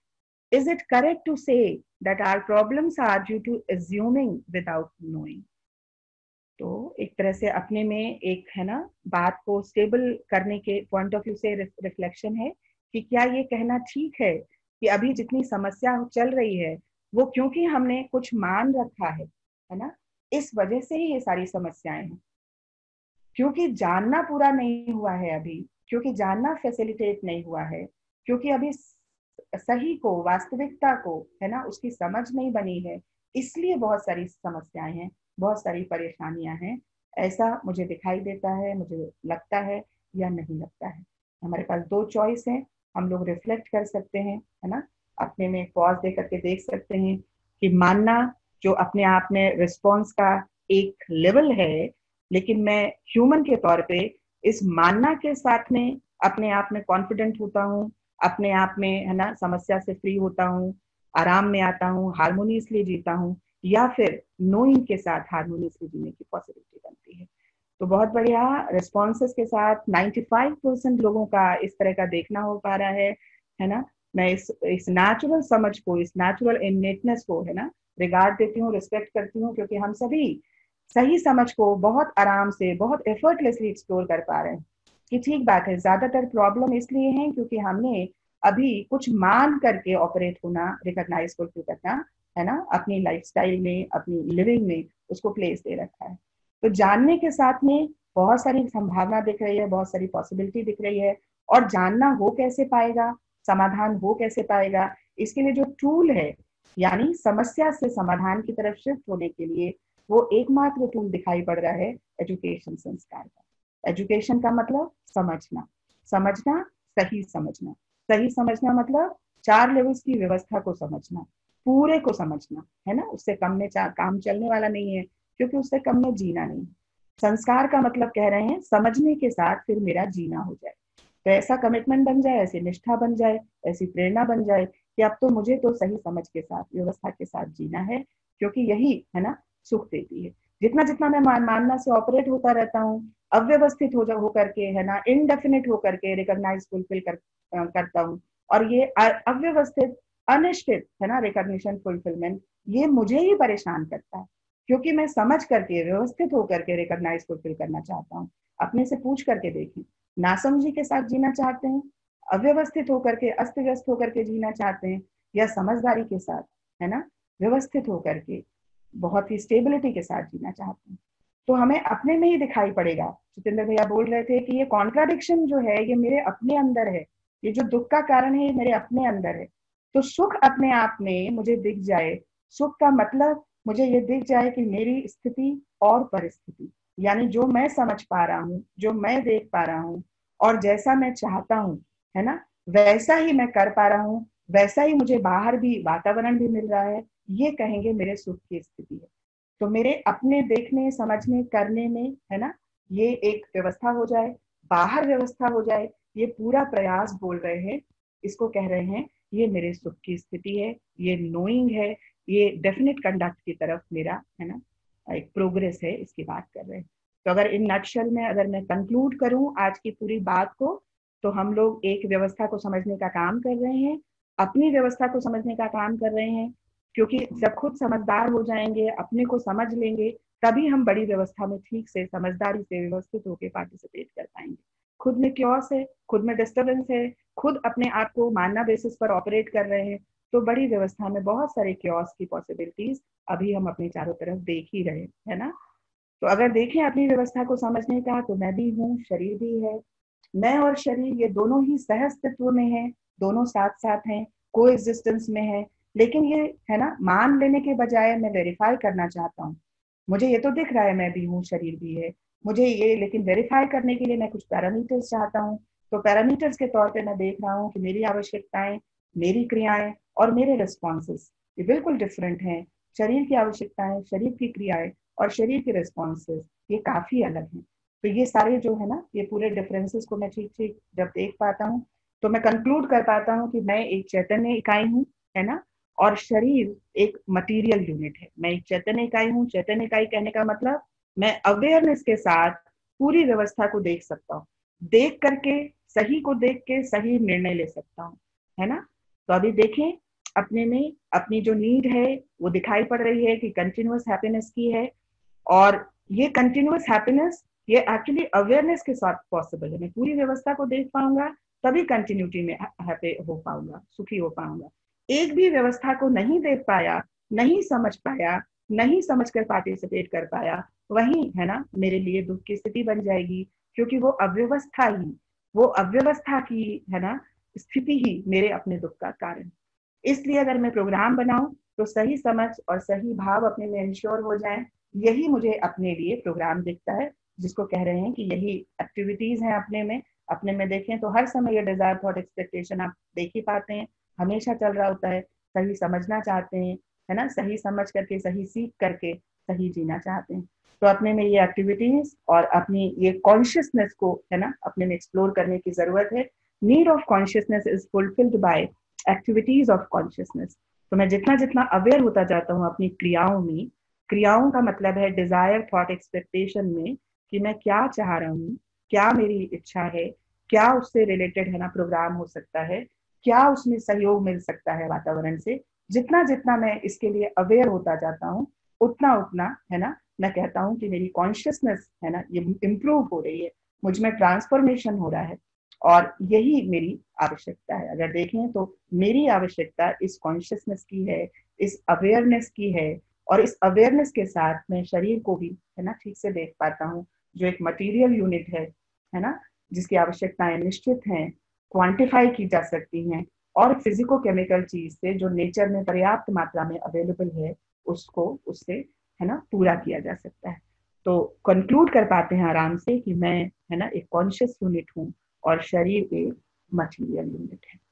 Is it correct to say that our problems are due to assuming without knowing? तो एक तरह से अपने में एक है ना बात को स्टेबल करने के पॉइंट ऑफ व्यू से रिफ्लेक्शन है कि क्या ये कहना ठीक है कि अभी जितनी समस्या चल रही है वो क्योंकि हमने कुछ मान रखा है है ना, इस वजह से ही ये सारी समस्याएं हैं, क्योंकि जानना पूरा नहीं हुआ है अभी, क्योंकि जानना फैसिलिटेट नहीं हुआ है, क्योंकि अभी सही को, वास्तविकता को है ना उसकी समझ नहीं बनी है, इसलिए बहुत सारी समस्याएं हैं, बहुत सारी परेशानियां हैं। ऐसा मुझे दिखाई देता है, मुझे लगता है या नहीं लगता है। हमारे पास दो चॉइस है, हम लोग रिफ्लेक्ट कर सकते हैं है ना, अपने में पॉज दे करके देख सकते हैं कि मानना जो अपने आप में रिस्पॉन्स का एक लेवल है, लेकिन मैं ह्यूमन के तौर पे इस मानना के साथ में अपने आप में कॉन्फिडेंट होता हूँ, अपने आप में है ना समस्या से फ्री होता हूँ, आराम में आता हूँ, हारमोनियसली जीता हूँ, या फिर नोइंग के साथ हारमोनियसली जीने की पॉसिबिलिटी बनती है। तो बहुत बढ़िया रिस्पॉन्सेस के साथ पचानवे परसेंट लोगों का इस तरह का देखना हो पा रहा है है ना। मैं इस इस नेचुरल समझ को, इस नेचुरल इनेटनेस को है ना रिगार्ड देती हूँ, रिस्पेक्ट करती हूँ, क्योंकि हम सभी सही समझ को बहुत आराम से, बहुत एफर्टलेसली एक्सप्लोर कर पा रहे हैं कि ठीक बात है। ज्यादातर प्रॉब्लम इसलिए है क्योंकि हमने अभी कुछ मान करके ऑपरेट होना, रिकॉग्नाइज फुलफिल करना है ना अपनी लाइफस्टाइल में, अपनी लिविंग में उसको प्लेस दे रखा है। तो जानने के साथ में बहुत सारी संभावना दिख रही है, बहुत सारी पॉसिबिलिटी दिख रही है, और जानना हो कैसे पाएगा, समाधान हो कैसे पाएगा, इसके लिए जो टूल है यानी समस्या से समाधान की तरफ शिफ्ट होने के लिए वो एकमात्र टूल दिखाई पड़ रहा है एजुकेशन संस्कार का। एजुकेशन का मतलब समझना, समझना, सही समझना, सही समझना मतलब चार लेवल्स की व्यवस्था को समझना, पूरे को समझना है ना, उससे कम में काम चलने वाला नहीं है, क्योंकि उससे कम में जीना नहीं। संस्कार का मतलब कह रहे हैं समझने के साथ फिर मेरा जीना हो जाए, तो ऐसा कमिटमेंट बन जाए, ऐसी निष्ठा बन जाए, ऐसी प्रेरणा बन जाए कि अब तो मुझे तो सही समझ के साथ, व्यवस्था के साथ जीना है, क्योंकि यही है ना सुख देती है। जितना जितना मैं मान मानना से ऑपरेट होता रहता हूँ, अव्यवस्थित हो हो करके है ना, इनडेफिनेट हो करके रिकॉग्नाइज फुलफिल कर, करता हूँ, और ये अव्यवस्थित, अनिश्चित है ना रिकॉग्निशन फुलफिलमेंट, ये मुझे ही परेशान करता है, क्योंकि मैं समझ करके, व्यवस्थित होकर के रिकॉग्नाइज फुलफिल करना चाहता हूँ। अपने से पूछ करके देखें, नासमझी के साथ जीना चाहते हैं, अव्यवस्थित होकर के, अस्त व्यस्त होकर के जीना चाहते हैं, या समझदारी के साथ है ना व्यवस्थित होकर के बहुत ही स्टेबिलिटी के साथ जीना चाहते हैं। तो हमें अपने में ही दिखाई पड़ेगा। जितेंद्र भैया बोल रहे थे कि ये कॉन्ट्राडिक्शन जो है ये मेरे अपने अंदर है, ये जो दुख का कारण है ये मेरे अपने अंदर है। तो सुख अपने आप में मुझे दिख जाए, सुख का मतलब मुझे ये दिख जाए कि मेरी स्थिति और परिस्थिति, यानी जो मैं समझ पा रहा हूँ, जो मैं देख पा रहा हूँ, और जैसा मैं चाहता हूँ है ना वैसा ही मैं कर पा रहा हूँ, वैसा ही मुझे बाहर भी वातावरण भी मिल रहा है, ये कहेंगे मेरे सुख की स्थिति है। तो मेरे अपने देखने, समझने, करने में है ना ये एक व्यवस्था हो जाए, बाहर व्यवस्था हो जाए, ये पूरा प्रयास बोल रहे हैं, इसको कह रहे हैं ये मेरे सुख की स्थिति है, ये नोइंग है, ये डेफिनेट कंडक्ट की तरफ मेरा है ना एक प्रोग्रेस है, इसकी बात कर रहे हैं। तो अगर इन नटशल में अगर मैं कंक्लूड करूं आज की पूरी बात को, तो हम लोग एक व्यवस्था को समझने का काम कर रहे हैं, अपनी व्यवस्था को समझने का काम कर रहे हैं, क्योंकि जब खुद समझदार हो जाएंगे, अपने को समझ लेंगे, तभी हम बड़ी व्यवस्था में ठीक से, समझदारी से, व्यवस्थित होकर पार्टिसिपेट कर पाएंगे। खुद में क्योस है, खुद में डिस्टर्बेंस है, खुद अपने आप को मानना बेसिस पर ऑपरेट कर रहे हैं, तो बड़ी व्यवस्था में बहुत सारे क्योस की पॉसिबिलिटीज अभी हम अपने चारों तरफ देख ही रहे है ना। तो अगर देखें अपनी व्यवस्था को समझने का, तो मैं भी हूँ, शरीर भी है, मैं और शरीर ये दोनों ही सहअस्तित्व में है, दोनों साथ साथ हैं, को एग्जिस्टेंस में है। लेकिन ये है ना मान लेने के बजाय मैं वेरीफाई करना चाहता हूँ, मुझे ये तो दिख रहा है मैं भी हूँ, शरीर भी है, मुझे ये लेकिन वेरीफाई करने के लिए मैं कुछ पैरामीटर्स चाहता हूँ। तो पैरामीटर्स के तौर पे मैं देख रहा हूँ कि मेरी आवश्यकताएं, मेरी क्रियाएं और मेरे रिस्पॉन्सेस ये बिल्कुल डिफरेंट हैं। शरीर की आवश्यकताएं, शरीर की क्रियाएं और शरीर के रिस्पॉन्सेस ये काफी अलग हैं। तो ये सारे जो है ना ये पूरे डिफरेंसेस को मैं ठीक ठीक जब देख पाता हूँ, तो मैं कंक्लूड कर पाता हूँ कि मैं एक चैतन्य इकाई हूँ है ना, और शरीर एक मटेरियल यूनिट है। मैं एक चैतन्य इकाई हूँ। चैतन्य इकाई कहने का मतलब मैं अवेयरनेस के साथ पूरी व्यवस्था को देख सकता हूँ, देख करके सही को देख के सही निर्णय ले सकता हूँ है ना। तो अभी देखें अपने में अपनी जो नीड है वो दिखाई पड़ रही है कि कंटिन्यूअस हैप्पीनेस की है, और ये कंटिन्यूअस हैप्पीनेस ये एक्चुअली अवेयरनेस के साथ पॉसिबल है। मैं पूरी व्यवस्था को देख पाऊंगा तभी कंटिन्यूटी में हैप्पी हो पाऊंगा, सुखी हो पाऊंगा। एक भी व्यवस्था को नहीं देख पाया, नहीं समझ पाया, नहीं समझ कर पार्टिसिपेट कर पाया, वही है ना मेरे लिए दुख की स्थिति बन जाएगी, क्योंकि वो अव्यवस्था ही वो अव्यवस्था की है ना स्थिति ही मेरे अपने दुख का कारण। इसलिए अगर मैं प्रोग्राम बनाऊं तो सही समझ और सही भाव अपने में इंश्योर हो जाए, यही मुझे अपने लिए प्रोग्राम दिखता है, जिसको कह रहे हैं कि यही एक्टिविटीज हैं अपने में। अपने में देखें तो हर समय ये डिजायर थॉट एक्सपेक्टेशन आप देख ही पाते हैं, हमेशा चल रहा होता है। सही समझना चाहते हैं, है ना, सही समझ करके सही सीख करके सही जीना चाहते हैं। तो अपने में ये एक्टिविटीज और अपनी ये कॉन्शियसनेस को है ना अपने में एक्सप्लोर करने की जरूरत है। Need of consciousness is fulfilled by activities of consciousness. तो मैं जितना जितना अवेयर होता जाता हूँ अपनी क्रियाओं में, क्रियाओं का मतलब है डिजायर थॉट एक्सपेक्टेशन में, कि मैं क्या चाह रहा हूँ, क्या मेरी इच्छा है, क्या उससे रिलेटेड है ना प्रोग्राम हो सकता है, क्या उसमें सहयोग मिल सकता है वातावरण से। जितना जितना मैं इसके लिए अवेयर होता जाता हूँ, उतना उतना है ना मैं कहता हूँ कि मेरी कॉन्शियसनेस है ना ये इम्प्रूव हो रही है, मुझ में ट्रांसफॉर्मेशन हो रहा है। और यही मेरी आवश्यकता है। अगर देखें तो मेरी आवश्यकता इस कॉन्शियसनेस की है, इस अवेयरनेस की है, और इस अवेयरनेस के साथ मैं शरीर को भी है ना ठीक से देख पाता हूँ, जो एक मटेरियल यूनिट है है ना जिसकी आवश्यकताएं निश्चित हैं, क्वांटिफाई की जा सकती हैं, और फिजिको केमिकल चीज से जो नेचर में पर्याप्त मात्रा में अवेलेबल है उसको उससे है ना पूरा किया जा सकता है। तो कंक्लूड कर पाते हैं आराम से कि मैं है ना एक कॉन्शियस यूनिट हूँ और शरीर एक मटेरियल यूनिट है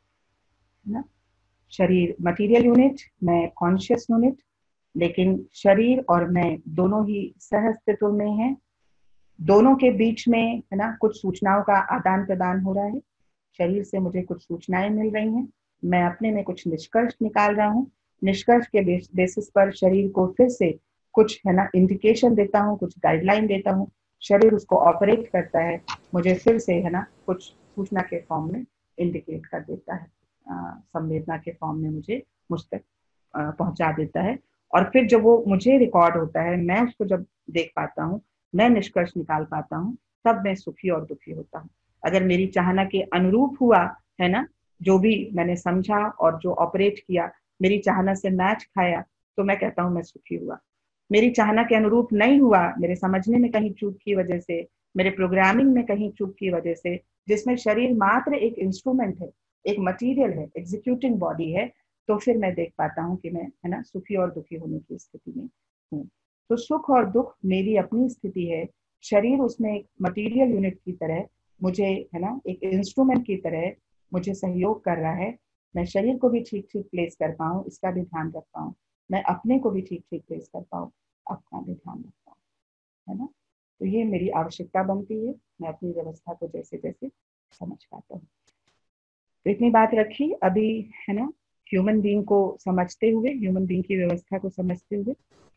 ना। शरीर मटेरियल यूनिट, मैं कॉन्शियस यूनिट, लेकिन शरीर और मैं दोनों ही सह अस्तित्व में हैं। दोनों के बीच में है ना कुछ सूचनाओं का आदान प्रदान हो रहा है। शरीर से मुझे कुछ सूचनाएं मिल रही हैं, मैं अपने में कुछ निष्कर्ष निकाल रहा हूँ, निष्कर्ष के बेसिस पर शरीर को फिर से कुछ है ना इंडिकेशन देता हूँ, कुछ गाइडलाइन देता हूँ, शरीर उसको ऑपरेट करता है, मुझे फिर से है ना कुछ सूचना के फॉर्म में इंडिकेट कर देता है, संवेदना के फॉर्म में मुझे मुझ तक पहुंचा देता है। और फिर जब वो मुझे रिकॉर्ड होता है, मैं उसको जब देख पाता हूँ, मैं निष्कर्ष निकाल पाता हूँ, तब मैं सुखी और दुखी होता हूँ। अगर मेरी चाहना के अनुरूप हुआ है ना जो भी मैंने समझा और जो ऑपरेट किया, मेरी चाहना से मैच खाया, तो मैं कहता हूँ मैं सुखी हुआ। मेरी चाहना के अनुरूप नहीं हुआ, मेरे समझने में कहीं चूक की वजह से, मेरे प्रोग्रामिंग में कहीं चूक की वजह से, जिसमें शरीर मात्र एक इंस्ट्रूमेंट है, एक मटीरियल है, एग्जीक्यूटिंग बॉडी है, तो फिर मैं देख पाता हूँ कि मैं है ना सुखी और दुखी होने की स्थिति में हूँ। तो सुख और दुख मेरी अपनी स्थिति है। शरीर उसमें एक मटेरियल यूनिट की तरह मुझे है ना एक इंस्ट्रूमेंट की तरह मुझे सहयोग कर रहा है। मैं शरीर को भी ठीक ठीक प्लेस कर पाऊँ, इसका भी ध्यान रख पाऊँ, मैं अपने को भी ठीक ठीक प्लेस कर पाऊँ, अपना भी ध्यान रख पाऊँ, है ना। तो ये मेरी आवश्यकता बनती है, मैं अपनी व्यवस्था को जैसे जैसे समझ पाता हूँ। तो इतनी बात रखी अभी है ना ह्यूमन बीइंग को समझते हुए, ह्यूमन बीइंग की व्यवस्था को समझते हुए।